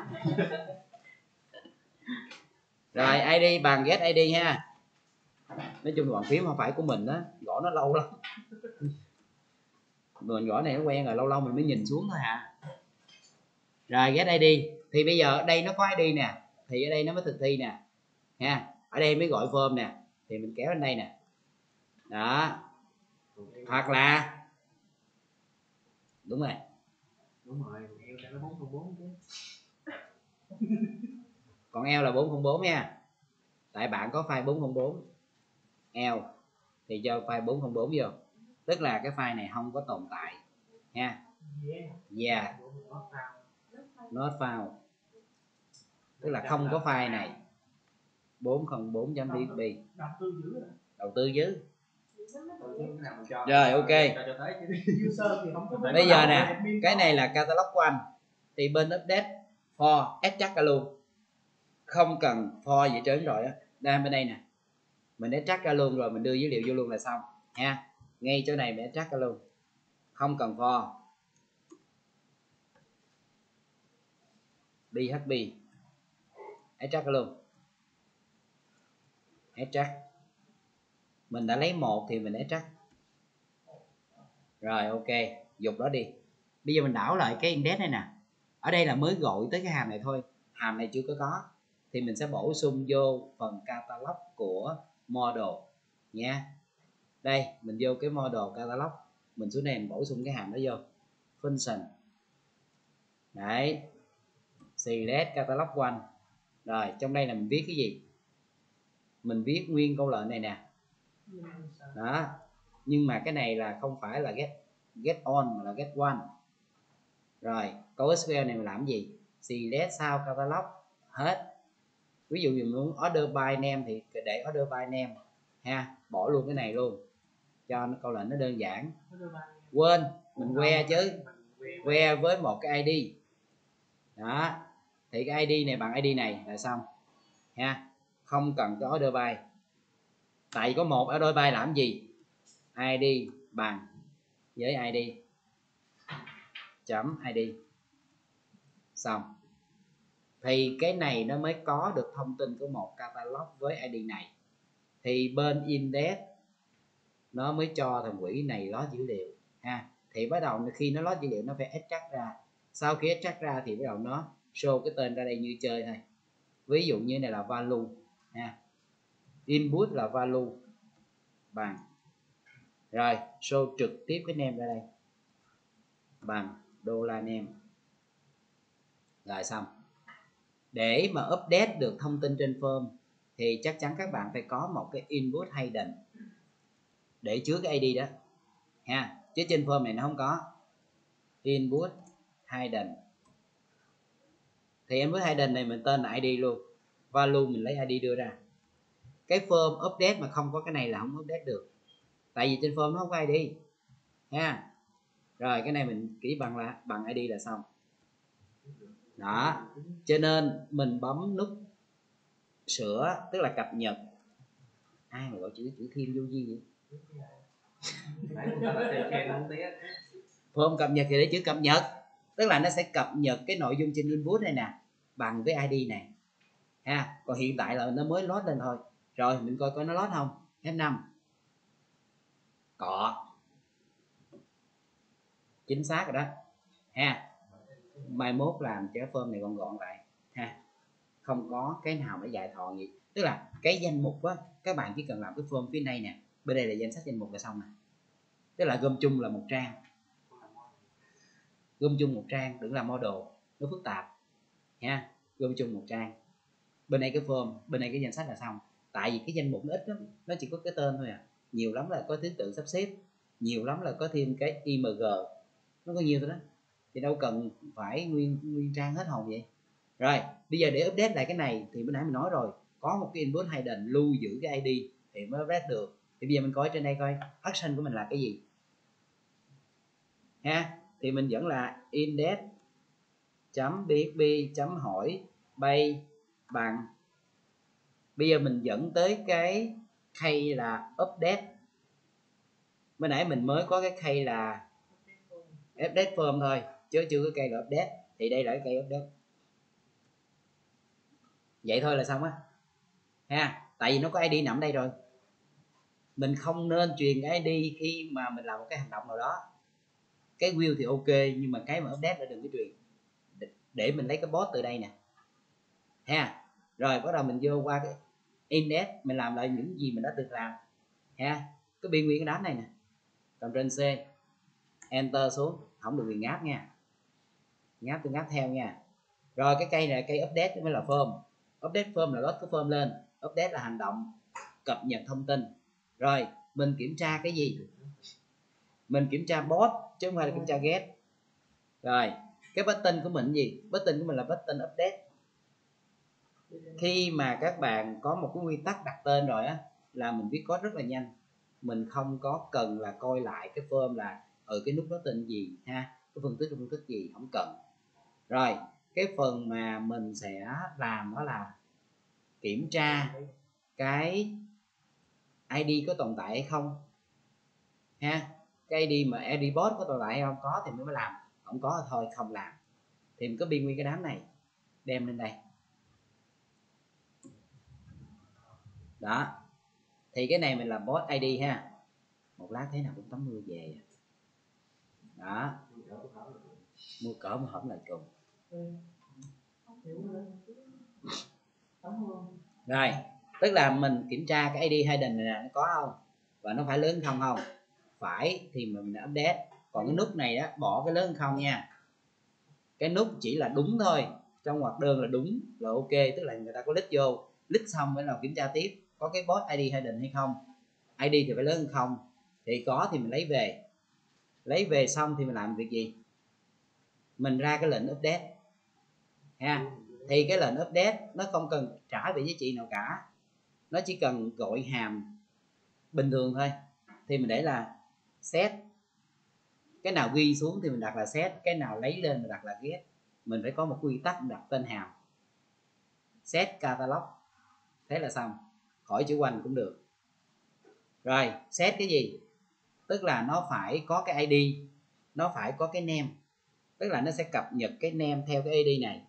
Rồi ID bằng get ID ha. Nói chung là bàn phím không phải của mình á, gõ nó lâu lắm. Mình gõ này nó quen rồi, lâu mình mới nhìn xuống thôi hả. Rồi get ID thì bây giờ đây nó có ID nè, thì ở đây nó mới thực thi nè ha. Ở đây mới gọi form nè, thì mình kéo lên đây nè. Đó. Hoặc là đúng rồi, Yêu cho nó 404 chứ. còn eo là 404 nha, tại bạn có file 404 eo thì cho file 404 vô, tức là cái file này không có tồn tại nha. Yeah, not found, tức là không có file này 404.php. Đầu tư dữ. Rồi ok. Bây giờ nè, cái này là catalog của anh thì bên update for extract ra luôn, không cần for gì trơn rồi á. Đây bên đây nè, mình extract ra luôn rồi mình đưa dữ liệu vô luôn là xong nha. Ngay chỗ này mình extract ra luôn, không cần for. php extract ra luôn. Extract, mình đã lấy một thì mình extract. Rồi ok, dục đó đi. Bây giờ mình đảo lại cái index này nè, ở đây là mới gọi tới cái hàm này thôi, hàm này chưa có thì mình sẽ bổ sung vô phần catalog của model nha. Đây mình vô cái model catalog, mình xuống đây mình bổ sung cái hàm đó vô function đấy, select catalog one. Rồi trong đây là mình viết cái gì, mình viết nguyên câu lệnh này nè đó, nhưng mà cái này là không phải là get on mà là get one. Rồi câu SQL này mình làm gì, select sau catalog hết. Ví dụ mình muốn order by name thì để order by name ha, bỏ luôn cái này luôn cho nó câu lệnh nó đơn giản. Quên mình que chứ, que với một cái ID đó, thì cái ID này bằng ID này là xong ha, không cần cái order by, tại có một order by làm gì, ID bằng với ID chấm ID xong, thì cái này nó mới có được thông tin của một catalog với ID này, thì bên index nó mới cho thằng quỷ này lót dữ liệu ha. Thì bắt đầu khi nó lót dữ liệu nó phải extract ra, sau khi extract ra thì bắt đầu nó show cái tên ra đây như chơi thôi. Ví dụ như này là value ha, input là value bằng, rồi show trực tiếp cái name ra đây bằng $name, rồi xong. Để mà update được thông tin trên form thì chắc chắn các bạn phải có một cái input hidden để chứa cái ID đó ha, chứ trên form này nó không có input hidden. Thì input hidden này mình tên là ID luôn, value mình lấy ID đưa ra. Cái form update mà không có cái này là không update được, tại vì trên form nó không có ID ha. Rồi cái này mình ký bằng ID là xong đó. Cho nên mình bấm nút sửa, tức là cập nhật. Ai mà gọi chữ thêm vô gì vậy? Form cập nhật thì để chữ cập nhật, tức là nó sẽ cập nhật cái nội dung trên input này nè bằng cái ID này ha. Còn hiện tại là nó mới load lên thôi. Rồi mình coi nó load không. F5 cọ, chính xác rồi đó ha. Mai mốt làm cho cái form này gọn lại ha, không có cái nào nó dài thọ gì. Tức là cái danh mục á, các bạn chỉ cần làm cái form phía này nè, bên đây là danh sách danh mục là xong nè. Tức là gom chung là một trang, gom chung một trang, đừng làm model nó phức tạp nha. Gom chung một trang, bên đây cái form, bên đây cái danh sách là xong. Tại vì cái danh mục nó ít lắm, nó chỉ có cái tên thôi à, nhiều lắm là có thứ tự sắp xếp, nhiều lắm là có thêm cái img, nó có nhiều thôi đó, thì đâu cần phải nguyên trang hết hồn vậy. Rồi bây giờ để update lại cái này thì bữa nãy mình nói rồi, có một cái input hidden lưu giữ cái ID thì mới update được. Thì bây giờ mình coi trên đây coi action của mình là cái gì ha. Thì mình vẫn là index .php hỏi bay bằng, bây giờ mình dẫn tới cái key là update. Mới nãy mình mới có cái key là update form thôi chứ chưa có cây là update, thì đây là cái cây update. Vậy thôi là xong á ha. Tại vì nó có ID nằm đây rồi, mình không nên truyền cái ID khi mà mình làm một cái hành động nào đó. Cái view thì ok, nhưng mà cái mà update là đừng có truyền. Để mình lấy cái post từ đây nè ha. Rồi bắt đầu mình vô qua cái index, mình làm lại những gì mình đã từng làm ha. Cái biên nguyên cái đám này nè, Ctrl C enter xuống, không được quyền ngáp nha, ngáp tôi ngáp theo nha. Rồi cái cây này cây update mới là form. Update form là load cái form lên, update là hành động cập nhật thông tin. Rồi mình kiểm tra cái gì? Mình kiểm tra post chứ không phải là kiểm tra get. Rồi cái button của mình gì? Button của mình là button update. Khi mà các bạn có một cái quy tắc đặt tên rồi á, là mình viết code rất là nhanh, mình không có cần là coi lại cái form là cái nút đó tên gì ha, cái phân tích gì, không cần. Rồi cái phần mà mình sẽ làm đó là kiểm tra cái ID có tồn tại hay không ha. Cái ID mà ID post có tồn tại hay không, có thì mới làm, không có thì thôi không làm. Thì mình có biên nguyên cái đám này đem lên đây đó. Thì cái này mình làm post ID ha. Một lát thế nào cũng tắm mưa về đó, mua cỡ một hổm lại cùng. Rồi tức là mình kiểm tra cái ID hidden này là nó có không, và nó phải lớn không không. Phải thì mình đã update. Còn cái nút này đó bỏ cái lớn không nha, cái nút chỉ là đúng thôi, trong ngoặc đơn là đúng là ok. Tức là người ta có click vô, click xong mới nào kiểm tra tiếp có cái post ID hidden hay không. ID thì phải lớn không, thì có thì mình lấy về xong thì mình làm việc gì? Mình ra cái lệnh update ha. Thì cái lệnh update nó không cần trả về giá trị nào cả, nó chỉ cần gọi hàm bình thường thôi. Thì mình để là set, cái nào ghi xuống thì mình đặt là set, cái nào lấy lên mình đặt là get. Mình phải có một quy tắc đặt tên hàm set catalog, thế là xong, khỏi chữ quanh cũng được. Rồi set cái gì? Tức là nó phải có cái ID, nó phải có cái name, tức là nó sẽ cập nhật cái name theo cái ID này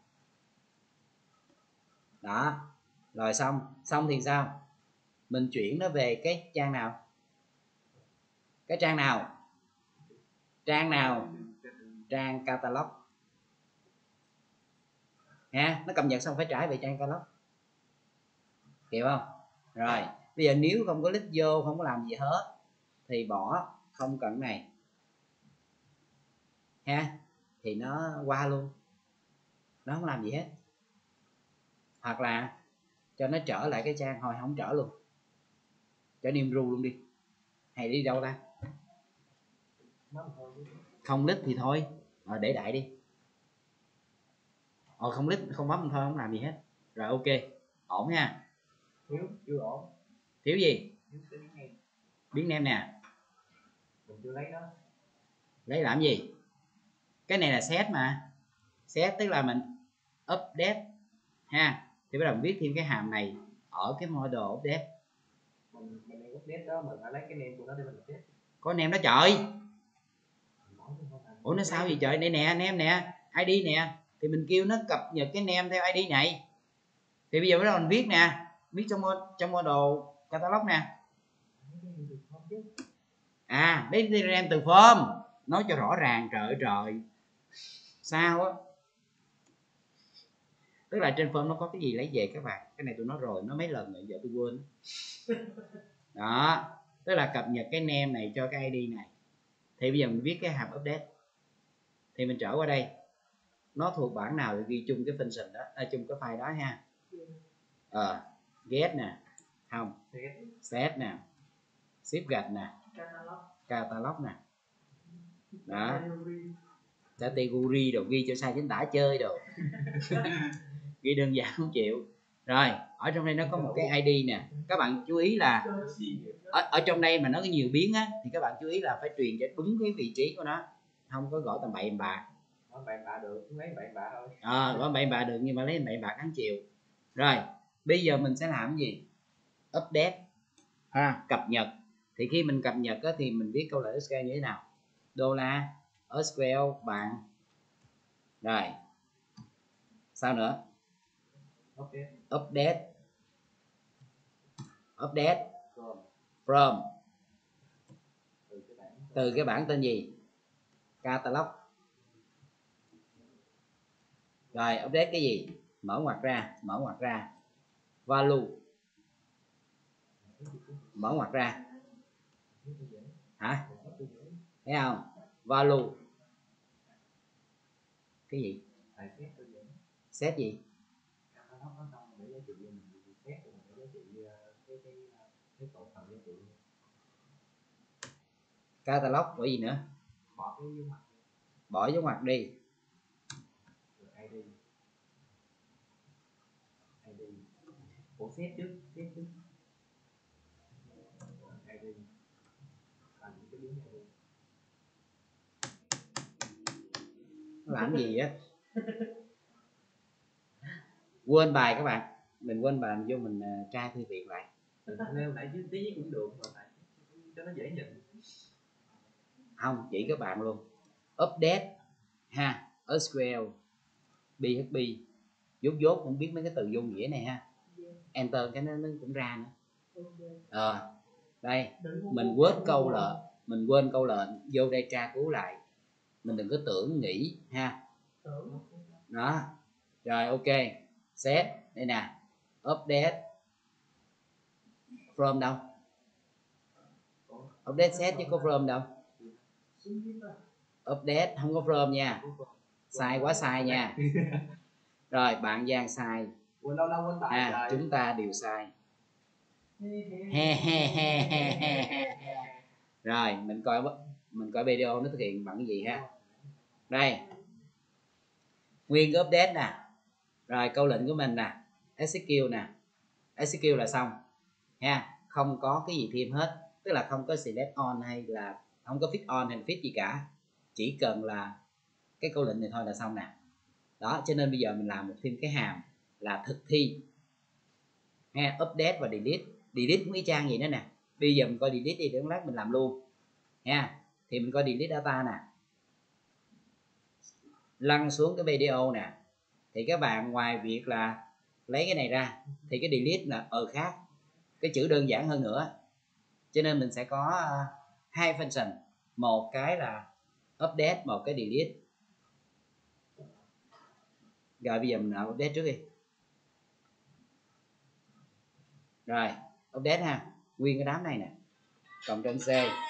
đó. Rồi xong thì sao? Mình chuyển nó về cái trang nào? Cái trang nào? Trang catalog. ha, nó cập nhật xong phải trả về trang catalog, hiểu không? Rồi bây giờ nếu không có click vô, không có làm gì hết thì bỏ, không cần này ha, thì nó qua luôn, nó không làm gì hết. Hoặc là cho nó trở lại cái trang, hồi không trở luôn, cho niêm ru luôn đi, hay đi đâu ta, không click thì thôi, để đại đi, không click không bấm thôi, không làm gì hết. Rồi ok, ổn ha. Thiếu chưa ổn. Thiếu gì? Thiếu cái biến nem. Biến nem nè, Mình chưa lấy đó. lấy làm gì? Cái này là set mà, set tức là mình update ha, thì bắt đầu mình viết thêm cái hàm này ở cái model update. Mình đang update đó, mình phải lấy cái name của nó để mình update. Có nem đó trời. Ủa nó sao gì trời? Đây nè, nem nè, ID nè, thì mình kêu nó cập nhật cái nem theo ID này. Thì bây giờ bắt đầu mình viết nè, viết trong model catalog nè. Đấy đi RAM từ form, nói cho rõ ràng. Trời sao á, tức là trên form nó có cái gì lấy về các bạn, cái này tôi nói rồi, nó mấy lần rồi giờ tôi quên đó. Tức là cập nhật cái name này cho cái ID này, thì bây giờ mình viết cái hàm update, thì mình trở qua đây, nó thuộc bản nào thì ghi chung cái function đó, chung cái file đó ha. Get nè, không set nè, ship gạch nè, catalog nè, đó, category đồ ghi cho sai chính tả chơi đồ ghi đơn giản không chịu. Rồi ở trong đây nó có một cái ID nè, các bạn chú ý là ở trong đây mà nó có nhiều biến á, thì các bạn chú ý là phải truyền cho đúng cái vị trí của nó, không có gõ tầm bậy bạ. Bậy bạ được, lấy bậy bạ thôi. Gõ bậy bạ được nhưng mà lấy bậy bạ đáng chịu. Rồi bây giờ mình sẽ làm gì? Update ha, cập nhật. Thì khi mình cập nhật á, thì mình viết câu lệnh SQL như thế nào? Dollar SQL bạn. Rồi sao nữa? Update from từ cái bảng tên gì? Catalog. Rồi update cái gì? Mở ngoặc ra value, mở ngoặc ra, hả? Thấy không? Value cái gì? Set gì? Catalog bởi gì nữa? Bỏ dấu ngoặc đi. Ủa set trước. Làm gì á? Quên bài các bạn, mình quên bài, mình vô mình tra thư viện lại. Nêu lại chứ tí cũng được mà tại cho nó dễ nhận. Không, chỉ các bạn luôn. Update ha, SQL PHP, dốt cũng biết mấy cái từ vô nghĩa này ha. Enter cái nó cũng ra nữa. Đây mình quên câu lệnh, vô đây tra cứu lại, mình đừng có tưởng nghĩ ha. Đó rồi ok, set đây nè, update from đâu? Update set chứ có from đâu. Update không có from nha, sai quá sai nha. Rồi bạn Giang sai, chúng ta đều sai. Rồi mình coi video nó thực hiện bằng cái gì ha. Đây nguyên cái update nè, rồi câu lệnh của mình nè, execute nè, execute là xong ha, không có cái gì thêm hết, tức là không có select on hay là không có fit on hay fit gì cả, chỉ cần là cái câu lệnh này thôi là xong nè. Đó cho nên bây giờ mình làm thêm cái hàm là thực thi ha, update và delete cũng y chang vậy nữa nè. Bây giờ mình coi delete đi, để lát mình làm luôn ha. Thì mình coi delete data nè, lăn xuống cái video nè, thì các bạn ngoài việc là lấy cái này ra thì cái delete là khác, cái chữ đơn giản hơn nữa, cho nên mình sẽ có hai function, một cái là update, một cái delete. Rồi bây giờ mình update trước đi. Rồi update ha, nguyên cái đám này nè, cộng trên C.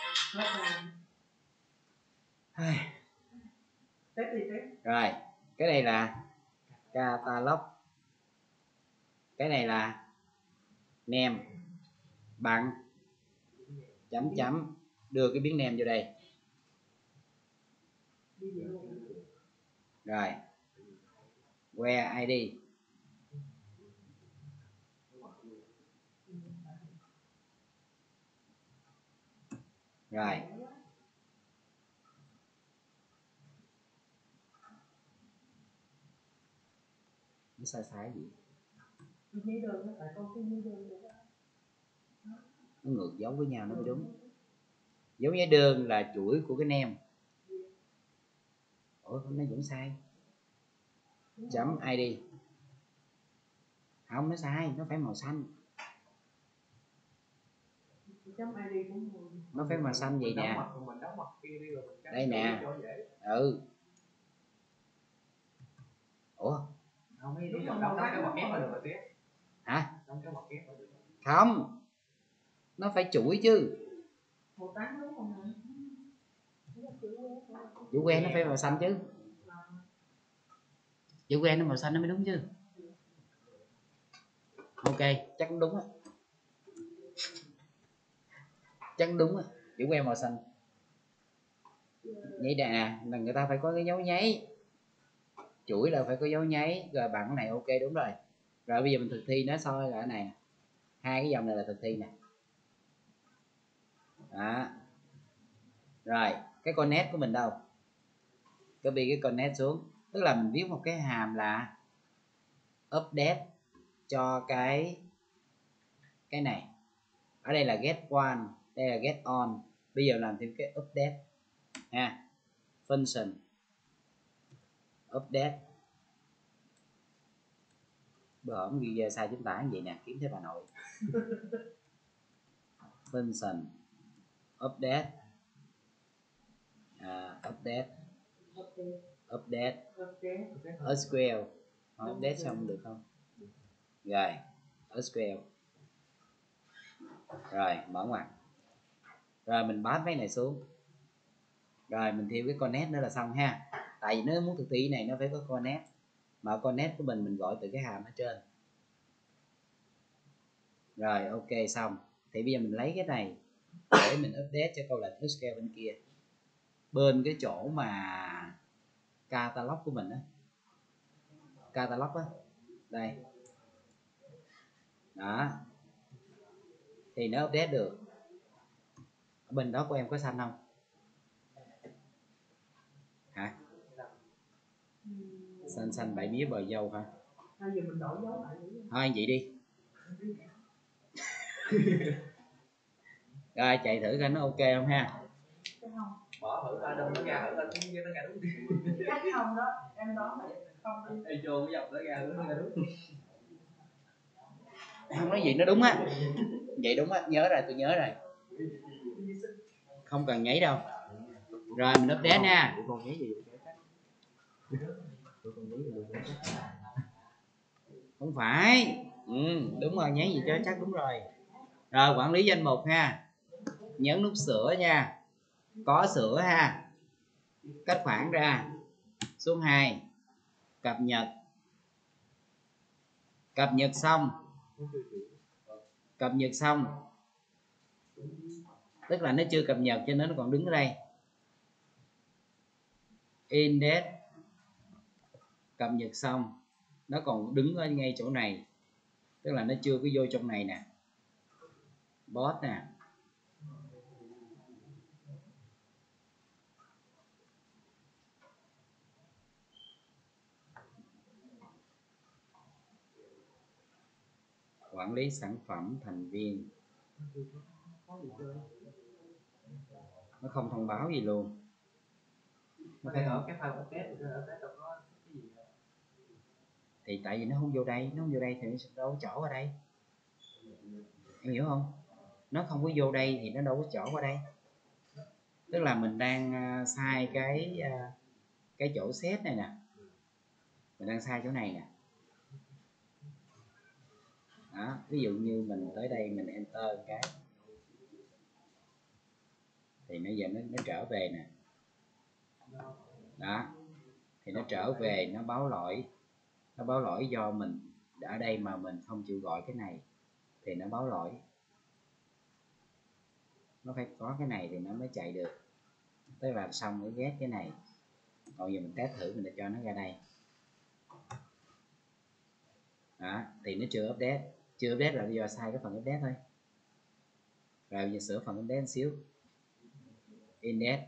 Rồi cái này là catalog, cái này là name, bằng chấm chấm đưa cái biến name vô đây. Rồi where ID, rồi nó sai gì, nó ngược dấu với nhau nó mới đúng. Dấu nháy đơn là chuỗi của cái name. Ủa nó vẫn sai. Chấm ID, không, nó sai, nó phải màu xanh. Nó phải màu xanh vậy nè. Đây nè. Ừ. Ủa Không, đóng cái ngoặc kép là được rồi tiếp. hả? Đóng cái ngoặc kép là được. Không, nó phải chuỗi chứ. Chữ quen nó phải màu xanh chứ. Chữ quen nó màu xanh nó mới đúng chứ. Ok, chắc đúng á. Chắc đúng á, chữ quen màu xanh. Vậy nè, là người ta phải có cái dấu nháy. Chuỗi là phải có dấu nháy. Rồi bằng này ok đúng rồi. Rồi bây giờ mình thực thi nó soi là cái này. Hai cái dòng này là thực thi nè. Đó. Rồi cái connect của mình đâu? Copy cái connect xuống. Tức là mình viết một cái hàm là update cho cái này. Ở đây là get one, đây là get on. Bây giờ làm thêm cái update ha. Function update. Bữa hổm ghi sai chính tả như vậy nè, kiếm thấy bà nội. Function update, update SQL. Update xong được không? Rồi SQL. Rồi mở ngoặc. Rồi mình pass mấy này xuống. Rồi mình thêm cái connect nữa là xong ha. Tại vì nếu muốn thực thi này nó phải có connect. Mà connect của mình gọi từ cái hàm ở trên. Rồi ok xong. Thì bây giờ mình lấy cái này để mình update cho câu lệnh SQL bên kia. Bên cái chỗ mà catalog của mình á. Catalog á. Đây. Đó. Thì nó update được. Ở bên đó của em có xanh không? Hả? Xanh bảy mía bờ dâu hả? Thôi vậy đi. Rồi chạy thử coi nó ok không ha. Bỏ thử ba đông nó ra thử lên cái nó ra đúng. Chắc không đó, em đoán là không đi. Ê chô cái dòng nó ra đúng. Không nói gì nó đúng á. Vậy đúng á, nhớ rồi, tôi nhớ rồi. Không cần nhảy đâu. Rồi mình update nha. Không phải. Đúng rồi, nháy gì cho chắc đúng rồi. Rồi quản lý danh mục ha. Nhấn nút sửa nha. Có sửa ha. Cách khoản ra. Xuống 2. Cập nhật. Cập nhật xong. Cập nhật xong. Tức là nó chưa cập nhật cho nên nó còn đứng ở đây. Index. Cập nhật xong. Nó còn đứng ở ngay chỗ này. Tức là nó chưa có vô trong này nè. Boss nè. Quản lý sản phẩm thành viên. Nó không thông báo gì luôn. Nó phải ở cái file update đâu có cái gì đâu. Thì tại vì nó không vô đây, nó không vô đây thì nó đâu có chỗ ở đây. Em hiểu không? Nó không có vô đây thì nó đâu có chỗ ở đây. Tức là mình đang sai cái chỗ set này nè. mình đang sai chỗ này nè. Đó, ví dụ như mình tới đây mình enter một cái thì bây giờ nó trở về nè. Đó, thì nó trở về, nó báo lỗi do mình ở đây mà mình không chịu gọi cái này thì nó báo lỗi. Nó phải có cái này thì nó mới chạy được. Tức là xong mới ghét cái này. Còn giờ mình test thử, mình để cho nó ra đây. Đó, thì nó chưa update. Chưa update là do sai cái phần update thôi. Rồi bây giờ sửa phần update một xíu. Index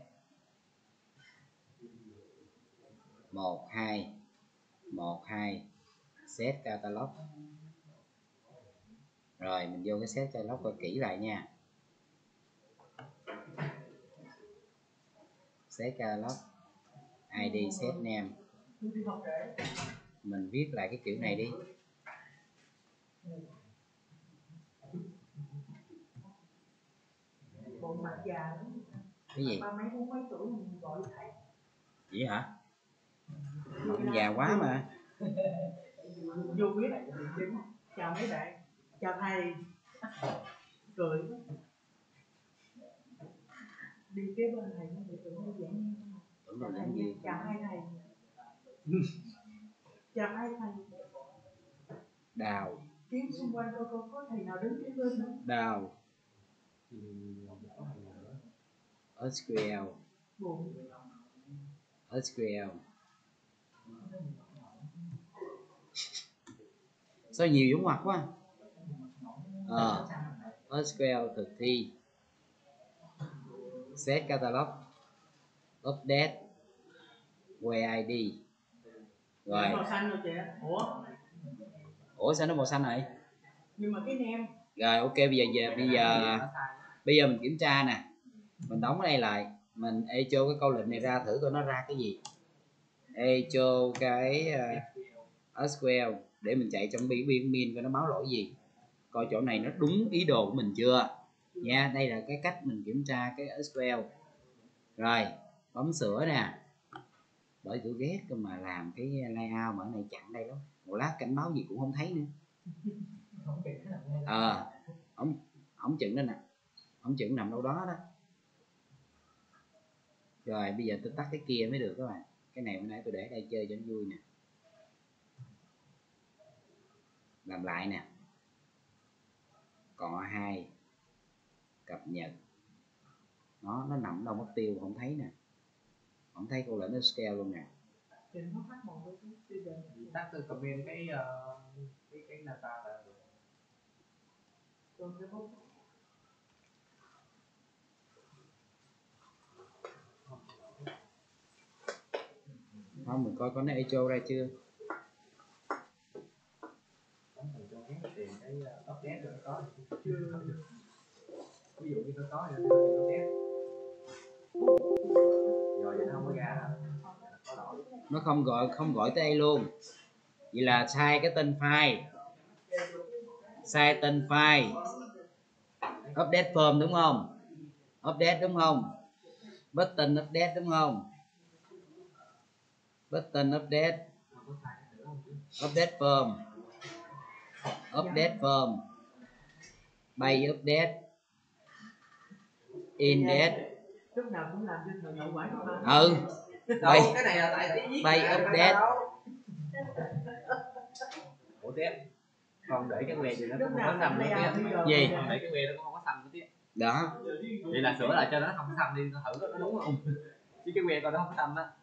12 set catalog. Rồi mình vô cái set catalog coi kỹ lại nha. Set catalog ID set name. Mình viết lại cái kiểu này đi. Bộ mặt già lắm. Cái gì? Ba mấy bốn mấy tuổi mình gọi thầy. Vậy hả? Mặt già quá mà. Vô biết chào mấy bạn, chào thầy, cười đi kế bên thầy nó bị tưởng nó giảng Tưởng là giảng viên. chào hai thầy. Chào hai thầy. Đào. Kiếm xung quanh coi có thầy nào đứng kế bên không? Đào. SQL. SQL. Sao nhiều dấu ngoặc quá. SQL thực thi. Set catalog. Update. Where ID. Rồi. Màu xanh rồi chị. Ủa sao nó màu xanh này? Nhưng mà cái name. Rồi ok, bây giờ mình kiểm tra nè. Mình đóng cái này lại, mình echo cái câu lệnh này ra thử coi nó ra cái gì. Echo cái SQL để mình chạy trong biên min coi nó báo lỗi gì. Coi chỗ này nó đúng ý đồ của mình chưa nha. Đây là cái cách mình kiểm tra cái SQL. Rồi bấm sửa nè. Bởi tôi ghét mà làm cái layout mà ở này chặn đây lắm, một lát cảnh báo gì cũng không thấy nữa. Ổng chừng đó nè, ổng chừng nằm đâu đó đó. Rồi bây giờ tôi tắt cái kia mới được các bạn. Cái này bữa nãy tôi để đây chơi cho nó vui nè. Làm lại nè. Cọ 2 cập nhật. Nó nằm đâu mất tiêu không thấy nè. Không thấy câu lệnh nó scale luôn nè. Tắt từ comment cái data là được. Không, mình coi có nó echo ra chưa. Cái update rồi có chưa. Ví dụ như có thì nó update. Rồi vậy nó không có ra hả? Nó không gọi tới đây luôn. Vậy là sai cái tên file. Sai tên file. Update form đúng không? Update đúng không? Button update đúng không? Button update. Update form. Update form. Page update. Index. Lúc nào cũng làm cho thầy hậu quả. Cái này là tại viết page update. Ủa tiếp. Còn để cái que thì nó cũng không có xăm nữa Gì? Còn để cái que nó cũng không có xăm nữa tiếp. Đó. Vậy là sửa lại cho nó không có xăm đi, thử nó đúng không? Chứ cái que coi nó không có xăm á.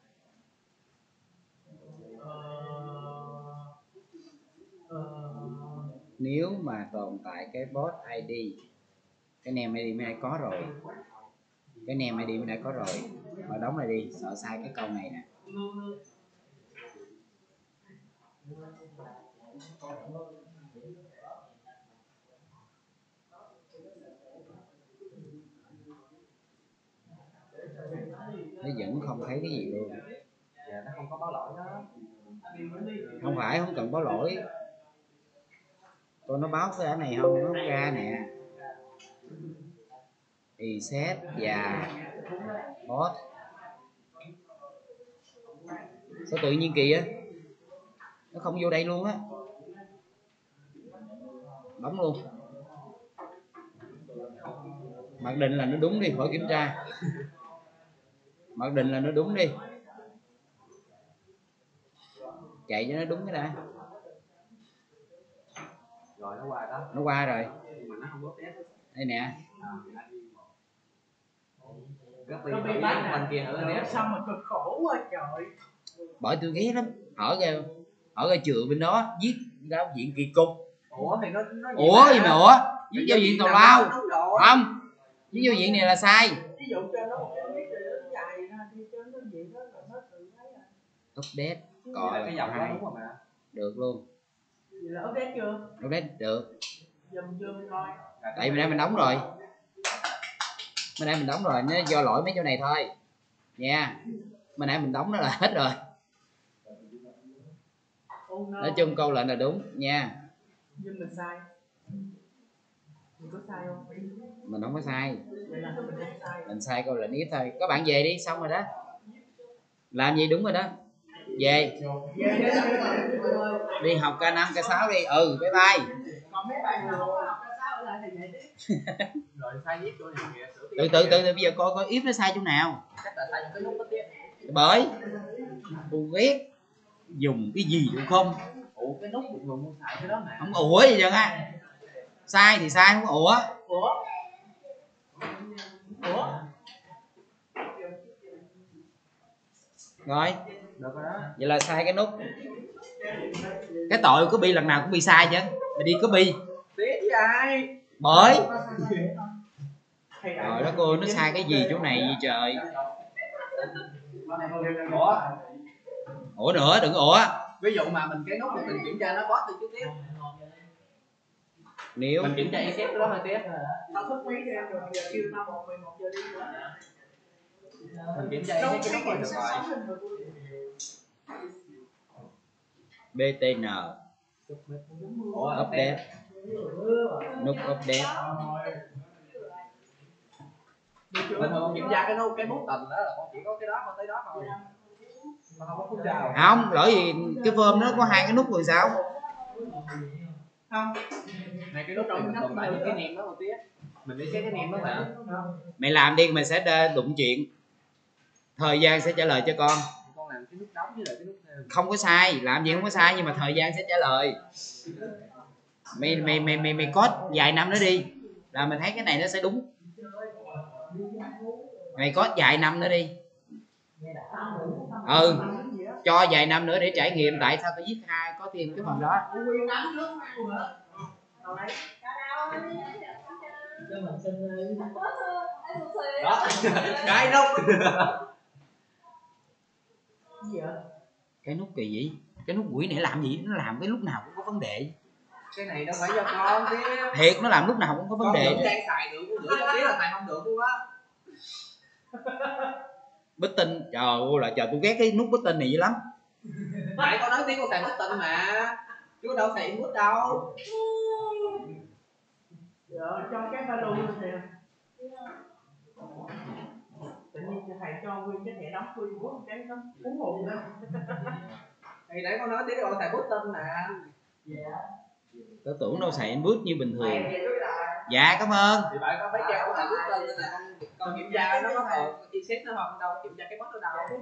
Nếu mà tồn tại cái bot ID, cái name ID mới đã có rồi. Cái name ID mới đã có rồi. Mà đóng lại đi, sợ sai cái câu này nè. Nó vẫn không thấy cái gì luôn. Dạ, nó không có báo lỗi đó. Không phải, không cần báo lỗi. Tôi nó báo cái này không, nó không ra nè. Reset và bot. Sao tự nhiên kỳ á? nó không vô đây luôn á, bấm luôn. Mặc định là nó đúng đi, khỏi kiểm tra. Mặc định là nó đúng đi, chạy cho nó đúng cái đã. Rồi nó qua đó. Nó qua rồi. Nhưng mà nó không có test. Đây nè. Cái bị bán bên kia nữa nè. Sao mà cực khổ quá trời. Bởi tôi ghét lắm. Ở cái trường bên đó viết giáo diện kỳ cục. Ủa thì nó ủa gì mà ủa? Viết giao diện tào lao. Không. Viết giao diện này là sai. Ví dụ cho nó một cái viết nó dài ra thì cho nó diện đó là nó tự thấy à. Update. Coi cái dòng đó đúng rồi mà. Được luôn. Vậy là update chưa? Update được. Dùm coi. Tại bữa nay mình đóng rồi. Bữa nay mình đóng rồi, nó do lỗi mấy chỗ này thôi. Nha. Bữa nay mình đóng nó là hết rồi. Nói chung câu lệnh là đúng nha. Nhưng mình sai. Mình có sai không? Mình không có sai. Vậy là mình không sai. Mình sai câu lệnh ít thôi. Các bạn về đi, xong rồi đó. Làm gì đúng rồi đó. Về. Đi học K5, K6 đi. Ừ, bye bye. Còn mấy bạn nào không học K6 lại thì vậy tiếp. Rồi sai viết chỗ nào kìa. Từ bây giờ coi if nó sai chỗ nào. Chắc là sai cái nút đó tiếp. Bởi tôi ghét dùng cái gì được không. Ủa cái nút một người mua xài cái đó mà. Không có ủa gì vậy á. Sai thì sai, không có ủa. Rồi. Được rồi đó. Vậy là sai cái nút. Cái tội của Bi lần nào cũng bị sai chứ. Mày đi copy. Tiếc với ai? Bởi. Rồi đó cô, nó sai cái gì chỗ này gì trời. Ủa nữa, đừng ủa. Ví dụ mà mình cái nút mình kiểm tra nó có thì chút tiếp. Nếu mình kiểm tra ý xét đó hơi tiếp. Tao thức mấy cho em rồi, giờ kêu tao 11 giờ đi nữa. Mình kiểm tra ý xét cái nút được rồi. BTN update. Nút update. Bình thường kiểm tra cái nút cái bút tình đó là con chỉ có cái đó, con tới đó thôi. Mà không có phút chào. Không, lỗi gì cái form nó có hai cái nút rồi sao? Không. Này cái nút này mình tồn tại những cái nêm đó một tí. Mình đi xét cái nêm đó mà. Mày làm đi, mày sẽ đụng chuyện. Thời gian sẽ trả lời cho con. Con làm cái nút đóng với lại cái nút không có sai, làm gì không có sai, nhưng mà thời gian sẽ trả lời. Mày code vài năm nữa đi là mày thấy cái này nó sẽ đúng. Mày code vài năm nữa đi. Cho vài năm nữa để trải nghiệm tại sao tao viết hai có thêm cái phần đó. đó cái nút cái nút kỳ gì, cái nút quỷ này làm gì, nó làm cái lúc nào cũng có vấn đề. cái này đâu phải do con chứ thiệt, nó làm lúc nào cũng có vấn đề. Con đang xài được con gửi cho biết là xài không được luôn á. Button, trời ơi là trời, tôi ghét cái nút button này dữ lắm. Tại con nói tiếng con xài button mà chứ đâu xài input đâu. Cho cái value nè. Tự nhiên thầy cho nguyên cái thẻ đóng free của cái nó cuốn hồn đó. Thì nãy con nói tiếng con xài button mà. Tao tưởng đâu xài input như bình thường. Dạ cảm ơn. Thì bạn có phải trao con xài button nên là con kiểm tra nó có còn reset nó không đâu, kiểm tra cái bot nó đâu.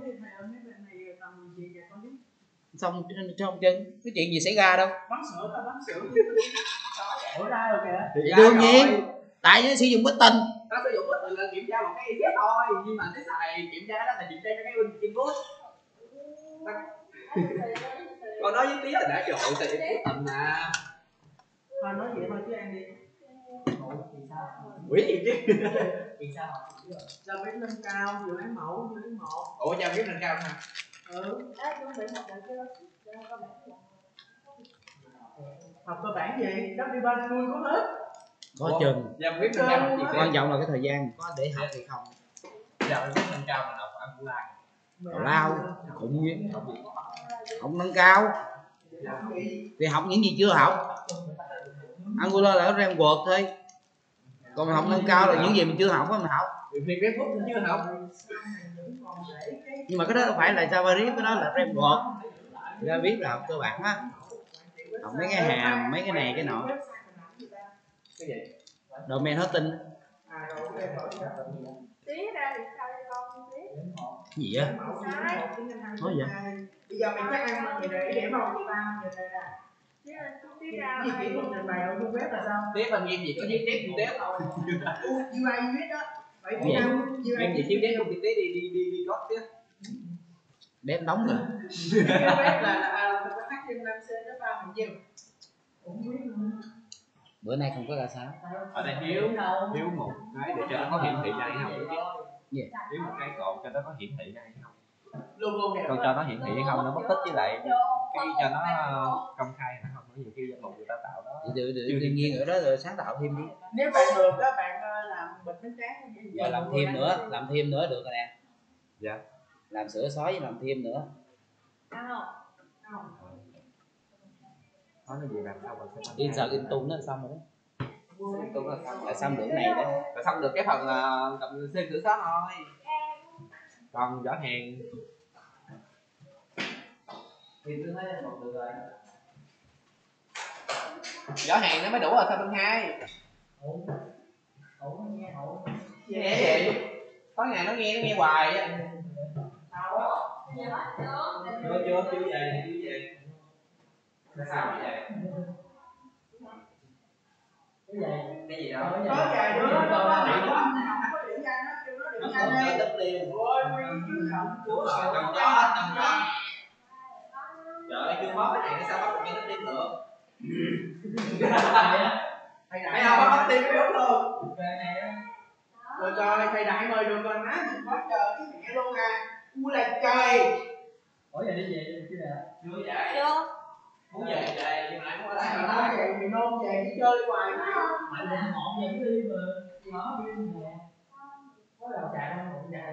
Xong trong chân cái chuyện gì xảy ra đâu. Bắn sữa ủa ra rồi kìa. Thì đương nhiên tại nó sử dụng button. Nó sử dụng button là kiểm tra một cái reset thôi, nhưng mà cái xài kiểm tra đó là kiểm tra cho cái input. Con nói với tí là đã trội xài input tầm mà. Thôi nói vậy thôi chứ ăn đi. Quỷ gì chứ? Vì sao? Sao biết nâng cao vừa lấy mẫu vừa lấy một. Ủa sao biết nâng cao hả? Học cơ bản gì? W3 nuôi có hết. Có chừng. Giờ biết nâng cao gì? Quan trọng là cái thời gian có để học thì không. Giờ biết nâng cao mà học ăn củ lạc. Tào lao khủng như không nâng cao thì học những gì chưa học. Angular là cái framework thôi, còn học nâng cao là những gì mình chưa học á mình học. Thì framework mình chưa học. Nhưng mà cái đó không phải là JavaScript, cái đó là framework. ra biết là học cơ bản á, học mấy cái hàm mấy cái này cái nọ. Cái gì? Domain hosting Tí ra thì sao cho con tí. cái gì á, nói vậy bây giờ mình chắc ăn mà để vào chị ba mình rồi nè. Tí ra Gì kỹ thuật trình bày ở Google web là sao? Tiếp bằng nghiêm gì có viết tiếp tiếp thôi. UI viết đó. Phải Gì? Nghiêm gì thiếu tiếp không tiếp đi gót tiếp. đếm đóng rồi. web là HTML5C nó ba mình nhiều. Cũng biết luôn. Bữa nay không có ra sao. Ở đây thiếu một cái để cho nó có hiển thị ra hay không. Gì? Thiếu một cái cột cho nó có hiển thị ra hay không. Logo đẹp. Còn cho nó hiển thị hay không nó mất tích với lại cái cho nó công khai hay không. Nhiều khi danh mục người ta tạo đó. Đương nhiên ở đó rồi sáng tạo thêm đi. Nếu bạn được đó bạn làm bình bánh tráng Rồi làm thêm nữa được rồi nè. Dạ. Làm sửa xóa với làm thêm nữa. Ăn không? Nói cái gì làm sao mà sẽ Insert Intune nó xong rồi đó. Intune là xong. Là xong được cái này đó. Là xong được cái phần cầm xem sửa xóa thôi. Còn giỏ hàng thì tôi thấy là một được rồi. Giỏ hàng nó mới đủ rồi sao bên 2. Nghe gì? Tối ngày nó nghe hoài á. Chưa về. Sao mà về? Cái gì đó? có vài đứa nó có điểm danh nó kêu nó điểm danh đi. Đất liền. Ôi nguyên chứ rộng của Trồng cho. Trời ơi chưa bóp cái này nó sao bóp được cái đất liền được? Thấy không bóp tim cái đúng luôn. Rồi trời thầy Đại mời được rồi má mình có chờ cái mẹ luôn à. Ui là trời. Ủa giờ đi về chứ nè. Chưa về. Chưa. Muốn về nhưng mà lại muốn ở đây. Nói vậy thì nôn về đi chơi ngoài mà. Mạnh định ngọn về cái đi mà. Nó đi nè. Có đầu chạy không? Cũng chạy.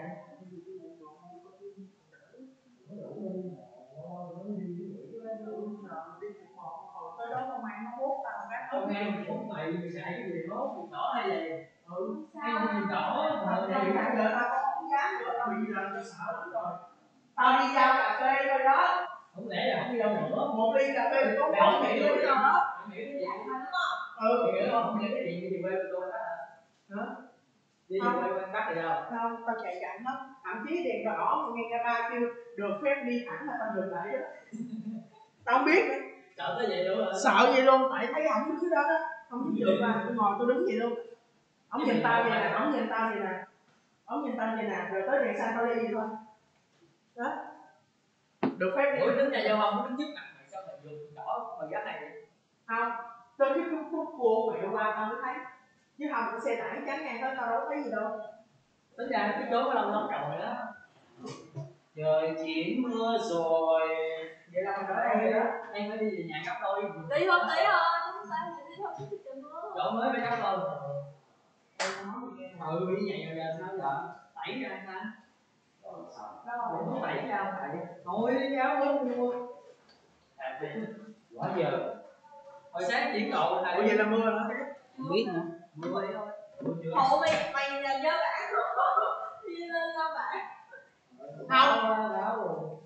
Tới đó công an nó hốt tao cái Công an cũng mày chạy cái gì đó thì rõ hay gì? Hay không nhìn rõ tao bây giờ tao không dám nữa, tao bị giờ tao sợ lắm rồi. Tao đi giao cà phê thôi đó. không lẽ là không đi đâu nữa. Một ly cà phê có 4 tỷ nữa đâu đó. Em hiểu cái gì? Ừ. Em hiểu không? Không hiểu cái gì thì quay của tôi đó hả? Hả? Đi quay quanh bắt thì đâu? Không, tao chạy chậm lắm. Thậm chí đèn đỏ mà nghe ca-ba kêu được phép đi thẳng là tao dừng lại đó. Tao không biết nữa. Sợ tới vậy luôn hả? Sợ vậy luôn, tại thấy ổng đứng dưới đó đó. Không biết được mà, tôi ngồi tôi đứng vậy luôn. Ổng nhìn tao vậy nè, ổng nhìn tao vậy nè. Ổng nhìn tao vậy nè, rồi tới đèn xanh tao đi vậy thôi. Đó. Được phép đi. Ủa đứng nhà giao thông đứng trước mặt mày sao mày dùng đỏ mày gắt này vậy? Không, tới cái khúc cua mẹ qua tao mới thấy. Chứ không cái xe tải chắn ngang tới tao đâu có thấy gì đâu. Tính ra cái chốn có lâu lắm rồi đó. Trời chuyển mưa rồi. Vậy là mình ở đây đó. Em phải đi về nhà gấp đôi. Tí không tí thôi. Chúng ta tí không tí trời mưa. Chỗ mới phải gấp đôi. Bị nhảy rồi giờ sao giờ? Tẩy ra ta. Đâu có tẩy ra không thầy? Ngồi đi áo quên mua. Quá giờ. Hồi sáng chuyển độ thầy. Ủa vậy là mưa hả? Không biết nữa. Mưa vậy thôi. Hộ mày nhớ bạn. Đi lên sao bạn? Không.